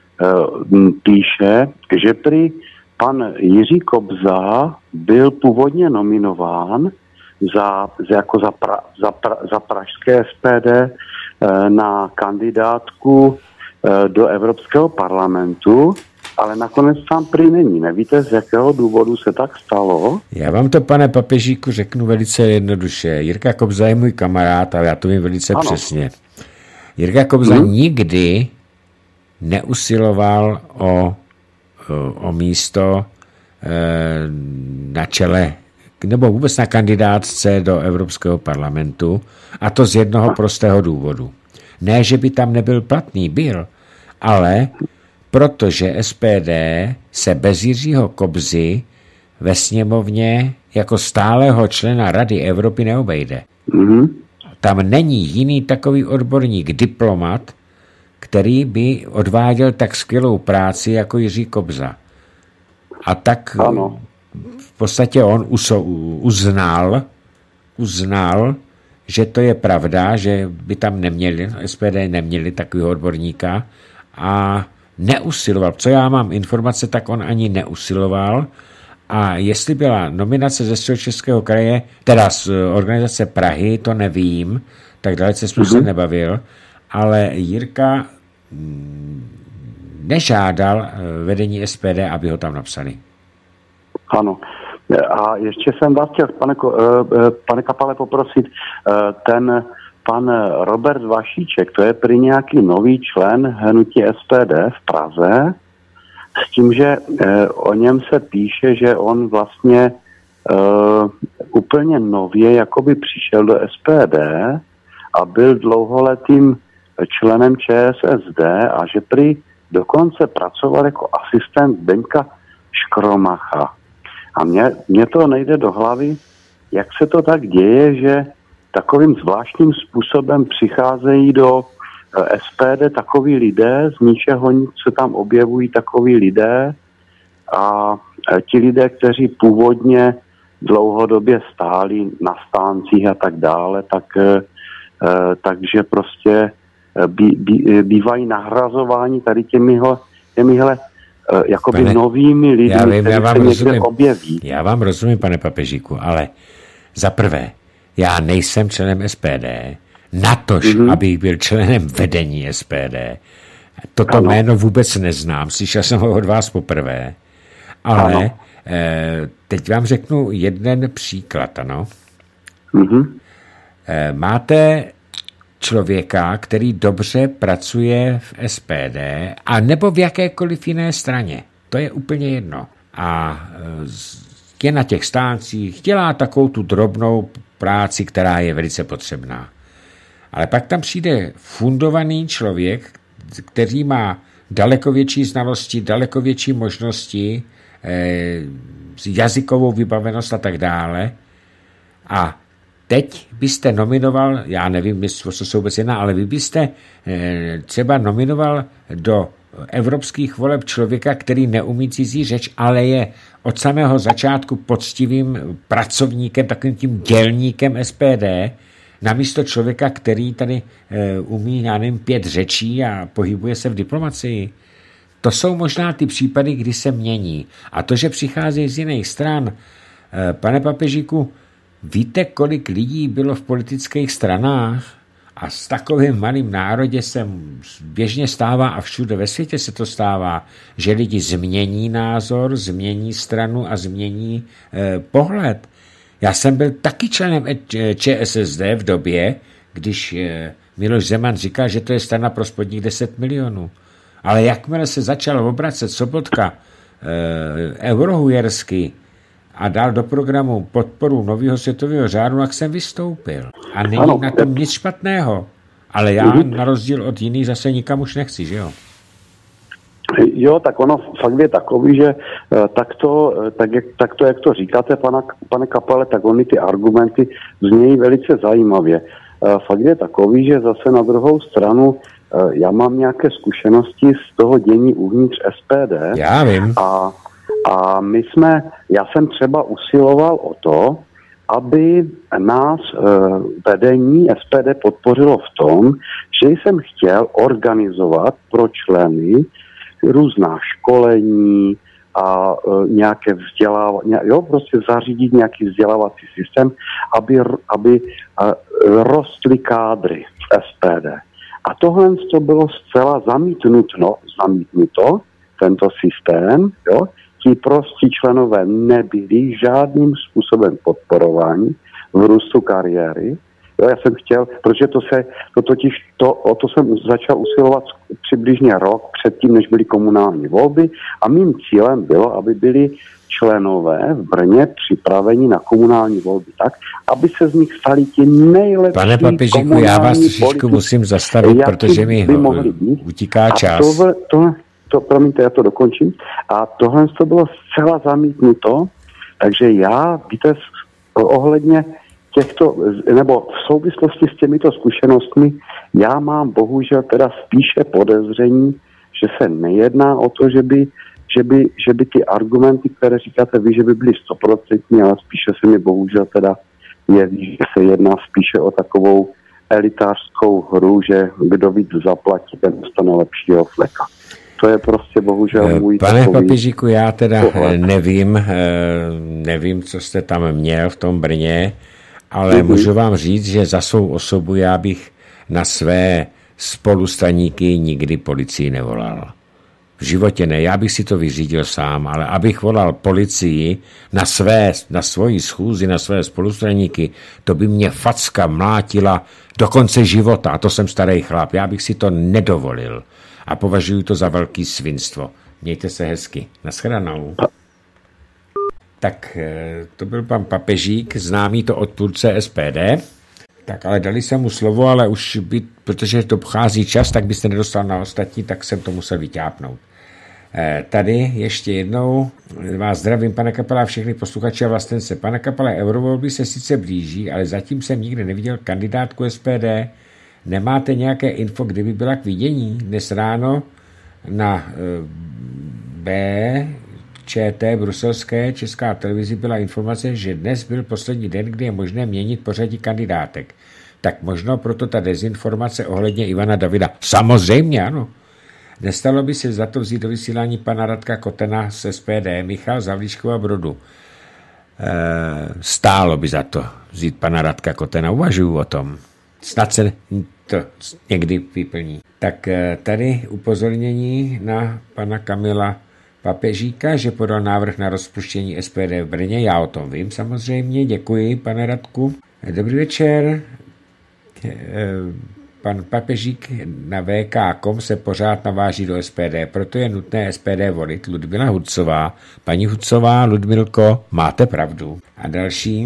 píše, že prý pan Jiří Kobza byl původně nominován za, jako za, pra, za, pra, za pražské S P D na kandidátku do Evropského parlamentu, ale nakonec tam prý není. Nevíte, z jakého důvodu se tak stalo? Já vám to, pane Papežíku, řeknu velice jednoduše. Jirka Kobza je můj kamarád, ale já to vím velice ano. přesně. Jirka Kobza hmm. nikdy neusiloval o, o místo na čele, nebo vůbec na kandidátce do Evropského parlamentu, a to z jednoho prostého důvodu. Ne, že by tam nebyl platný, byl, ale protože S P D se bez Jiřího Kobzy ve sněmovně jako stálého člena Rady Evropy neobejde. Mm-hmm. Tam není jiný takový odborník, diplomat, který by odváděl tak skvělou práci jako Jiří Kobza. A tak ano. V podstatě on uznal, uznal, že to je pravda, že by tam neměli, S P D neměli takového odborníka a neusiloval. Co já mám informace, tak on ani neusiloval. A jestli byla nominace ze Středočeského kraje, teda z organizace Prahy, to nevím, tak dalece jsme mm-hmm. se nebavil, ale Jirka nežádal vedení S P D, aby ho tam napsali. Ano. A ještě jsem vás chtěl, pane, pane Kapale, poprosit, ten pan Robert Vašíček, to je prý nějaký nový člen hnutí S P D v Praze, s tím, že o něm se píše, že on vlastně úplně nově jakoby přišel do S P D a byl dlouholetým členem Č S S D a že prý dokonce pracoval jako asistent Zdeňka Škromacha. A mně, mně to nejde do hlavy, jak se to tak děje, že takovým zvláštním způsobem přicházejí do S P D takoví lidé, z ničeho nic se tam objevují takoví lidé a ti lidé, kteří původně dlouhodobě stáli na stáncích a tak dále, tak, takže prostě Bí, bí, bývají nahrazováni tady těmihle, těmihle uh, jakoby pane, novými lidmi, já vím, já vám se rozumím, někde objeví. Já vám rozumím, pane Papežíku, ale za prvé, já nejsem členem S P D, natož, mm-hmm. abych byl členem vedení S P D. Toto ano. Jméno vůbec neznám, slyšel jsem ho od vás poprvé, ale eh, teď vám řeknu jeden příklad, ano. Mm-hmm. Eh, máte člověka, který dobře pracuje v S P D a nebo v jakékoliv jiné straně. To je úplně jedno. A je na těch stáncích, dělá takovou tu drobnou práci, která je velice potřebná. Ale pak tam přijde fundovaný člověk, který má daleko větší znalosti, daleko větší možnosti, eh, jazykovou vybavenost a tak dále. A teď byste nominoval, já nevím, co se vůbec jedná, ale vy byste eh, třeba nominoval do evropských voleb člověka, který neumí cizí řeč, ale je od samého začátku poctivým pracovníkem, takovým tím dělníkem S P D, namísto člověka, který tady eh, umí, já nevím, pět řečí a pohybuje se v diplomacii. To jsou možná ty případy, kdy se mění. A to, že přicházejí z jiných stran, eh, pane Papežíku, víte, kolik lidí bylo v politických stranách a s takovým malým národě se běžně stává a všude ve světě se to stává, že lidi změní názor, změní stranu a změní eh, pohled. Já jsem byl taky členem Č S S D v době, když eh, Miloš Zeman říkal, že to je strana pro spodních deset milionů. Ale jakmile se začal obracet Sobotka eh, eurohujersky a dal do programu podporu nového světového řádu, jak jsem vystoupil. A není ano, na tom nic špatného. Ale já mm-hmm. na rozdíl od jiných zase nikam už nechci, že jo? Jo, tak ono fakt je takový, že tak to, tak jak, tak to, jak to říkáte, pana, pane Kapale, tak oni ty argumenty znějí velice zajímavě. Fakt je takový, že zase na druhou stranu já mám nějaké zkušenosti z toho dění uvnitř S P D. Já vím. A A my jsme, já jsem třeba usiloval o to, aby nás e, vedení S P D podpořilo v tom, že jsem chtěl organizovat pro členy různá školení a e, nějaké vzdělávání, jo, prostě zařídit nějaký vzdělávací systém, aby, aby e, rostly kádry v S P D. A tohle to bylo zcela zamítnuto, zamítnuto, tento systém, jo. Ti prostí členové nebyli žádným způsobem podporováni v růstu kariéry. Jo, já jsem chtěl, protože to se, to totiž, to, o to jsem začal usilovat přibližně rok předtím, než byly komunální volby a mým cílem bylo, aby byli členové v Brně připraveni na komunální volby tak, aby se z nich stali ti nejlepší. Pane Papežíku, já vás trošičku musím zastavit, protože mi utíká čas. Tohle, to, to, promiňte, já to dokončím. A tohle to bylo zcela zamítnuto, takže já, víte, ohledně těchto, nebo v souvislosti s těmito zkušenostmi, já mám bohužel teda spíše podezření, že se nejedná o to, že by Že by, že by ty argumenty, které říkáte vy, že by byly stoprocentní, ale spíše se mi bohužel teda jeví, že se jedná spíše o takovou elitářskou hru, že kdo víc zaplatí, ten dostane lepšího fleka. To je prostě bohužel můj Pane Papežíku, já teda pohled. nevím, nevím, co jste tam měl v tom Brně, ale mm-hmm. můžu vám říct, že za svou osobu já bych na své spolustraníky nikdy policii nevolal. V životě ne, já bych si to vyřídil sám, ale abych volal policii na své, na svoji schůzi, na své spolustraníky, to by mě facka mlátila do konce života. A to jsem starý chlap, já bych si to nedovolil. A považuji to za velký svinstvo. Mějte se hezky. Naschledanou. Tak to byl pan Papežík, známý to odpůrce S P D. Tak ale dali jsem mu slovo, ale už by, protože to pochází čas, tak byste nedostal na ostatní, tak jsem to musel vyťápnout. Tady ještě jednou vás zdravím, pane Kapela, všechny posluchače a vlastence. Pane Kapela, eurovolby se sice blíží, ale zatím jsem nikde neviděl kandidátku S P D. Nemáte nějaké info, kdyby byla k vidění? Dnes ráno na B Č T bruselské Česká televizi byla informace, že dnes byl poslední den, kdy je možné měnit pořadí kandidátek. Tak možno proto ta dezinformace ohledně Ivana Davida. Samozřejmě, ano. Nestalo by se za to vzít do vysílání pana Radka Kotena z S P D, Michal Zavlíškova Brodu. E, stálo by za to vzít pana Radka Kotena, uvažuju o tom. Snad se to někdy vyplní. Tak tady upozornění na pana Kamila Papežíka, že podal návrh na rozpuštění S P D v Brně. Já o tom vím samozřejmě. Děkuji, pane Radku. Dobrý večer. Pan Papežík na V K tečka com se pořád naváží do S P D, proto je nutné S P D volit. Ludmila Hucová. Paní Hucová, Ludmilko, máte pravdu. A další.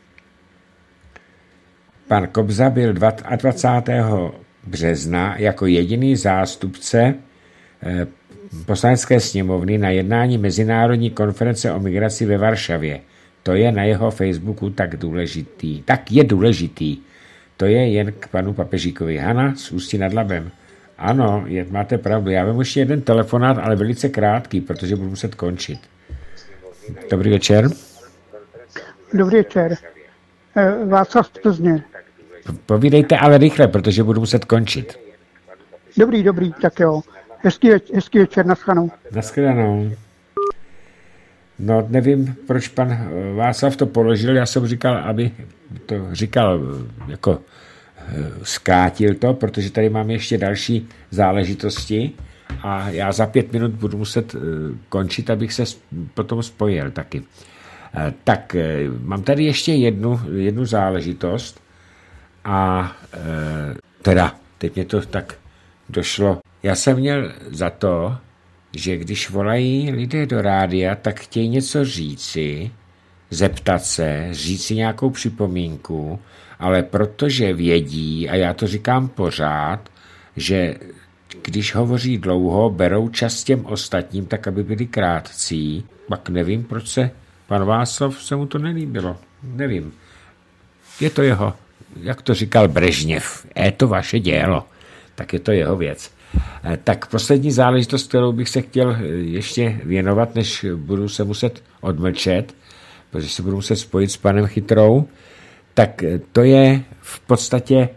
Pan Kobza byl dvacátého března jako jediný zástupce Poslanecké sněmovny na jednání Mezinárodní konference o migraci ve Varšavě. To je na jeho Facebooku tak důležitý. Tak je důležitý. To je jen k panu Papežíkovi. Hana z Ústí nad Labem. Ano, je, máte pravdu. Já vím ještě jeden telefonát, ale velice krátký, protože budu muset končit. Dobrý večer. Dobrý večer. Václav z Plzně. Povídejte ale rychle, protože budu muset končit. Dobrý, dobrý, tak jo. Hezký, več- hezký večer, naschledanou. Naschledanou. No, nevím, proč pan Václav to položil, já jsem říkal, aby to říkal, jako zkrátil to, protože tady mám ještě další záležitosti a já za pět minut budu muset končit, abych se potom spojil taky. Tak, mám tady ještě jednu, jednu záležitost a teda, teď mě to tak došlo. Já jsem měl za to, že když volají lidé do rádia, tak chtějí něco říci, zeptat se, říci nějakou připomínku, ale protože vědí, a já to říkám pořád, že když hovoří dlouho, berou čas těm ostatním, tak aby byli krátcí, pak nevím, proč se pan Václav se mu to nelíbilo. Nevím. Je to jeho, jak to říkal Brežněv, je to vaše dělo, tak je to jeho věc. Tak poslední záležitost, kterou bych se chtěl ještě věnovat, než budu se muset odmlčet, protože se budu muset spojit s panem Chytrou, tak to je v podstatě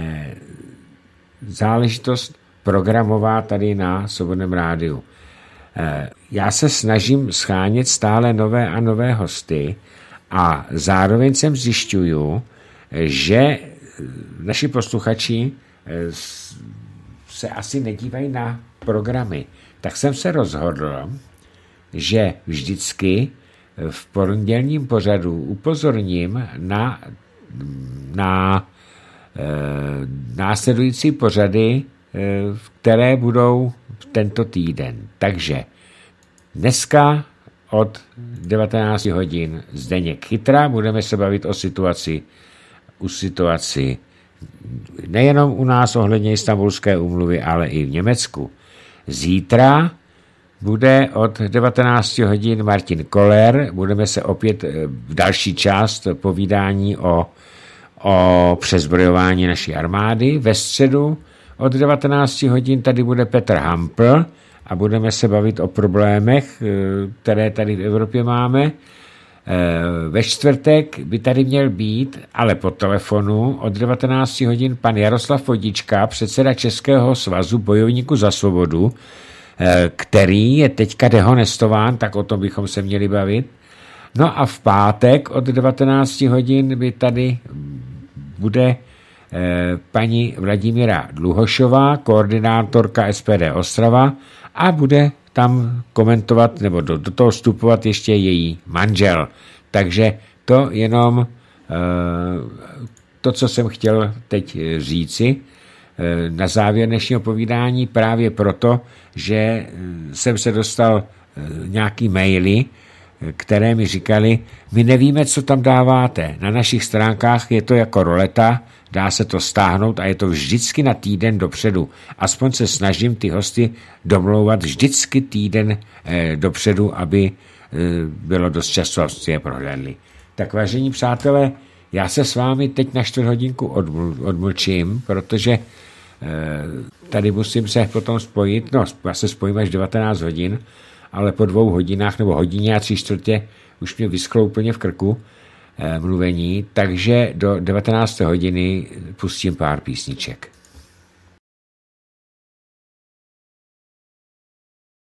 záležitost programová tady na Svobodném rádiu. Já se snažím schánět stále nové a nové hosty a zároveň jsem zjišťuju, že naši posluchači se asi nedívají na programy. Tak jsem se rozhodl, že vždycky v pondělním pořadu upozorním na, na následující pořady, které budou tento týden. Takže dneska od devatenáct hodin Zdeněk Chytra, budeme se bavit o situaci, u situaci nejenom u nás ohledně Istanbulské úmluvy, ale i v Německu. Zítra bude od devatenáct hodin Martin Koller, budeme se opět v další část povídání o, o přezbrojování naší armády. Ve středu od devatenáct hodin tady bude Petr Hampl a budeme se bavit o problémech, které tady v Evropě máme. Ve čtvrtek by tady měl být, ale po telefonu od devatenáct hodin pan Jaroslav Vodička, předseda Českého svazu bojovníků za svobodu, který je teďka dehonestován, tak o tom bychom se měli bavit. No a v pátek od devatenáct hodin by tady bude paní Vladimíra Dluhošová, koordinátorka S P D Ostrava, a bude tam komentovat nebo do, do toho vstupovat ještě její manžel. Takže to jenom to, co jsem chtěl teď říci na závěr dnešního povídání, právě proto, že jsem se dostal nějaký maily, které mi říkali, my nevíme, co tam dáváte. Na našich stránkách je to jako roleta, dá se to stáhnout a je to vždycky na týden dopředu. Aspoň se snažím ty hosty domlouvat vždycky týden eh, dopředu, aby eh, bylo dost času, aby je prohlédli. Tak vážení přátelé, já se s vámi teď na čtvrt hodinku odml, odmlčím, protože eh, tady musím se potom spojit, no já se spojím až devatenáct hodin, ale po dvou hodinách nebo hodině a tři čtvrtě už mě vyschlo úplně v krku eh, mluvení, takže do devatenácté hodiny pustím pár písniček.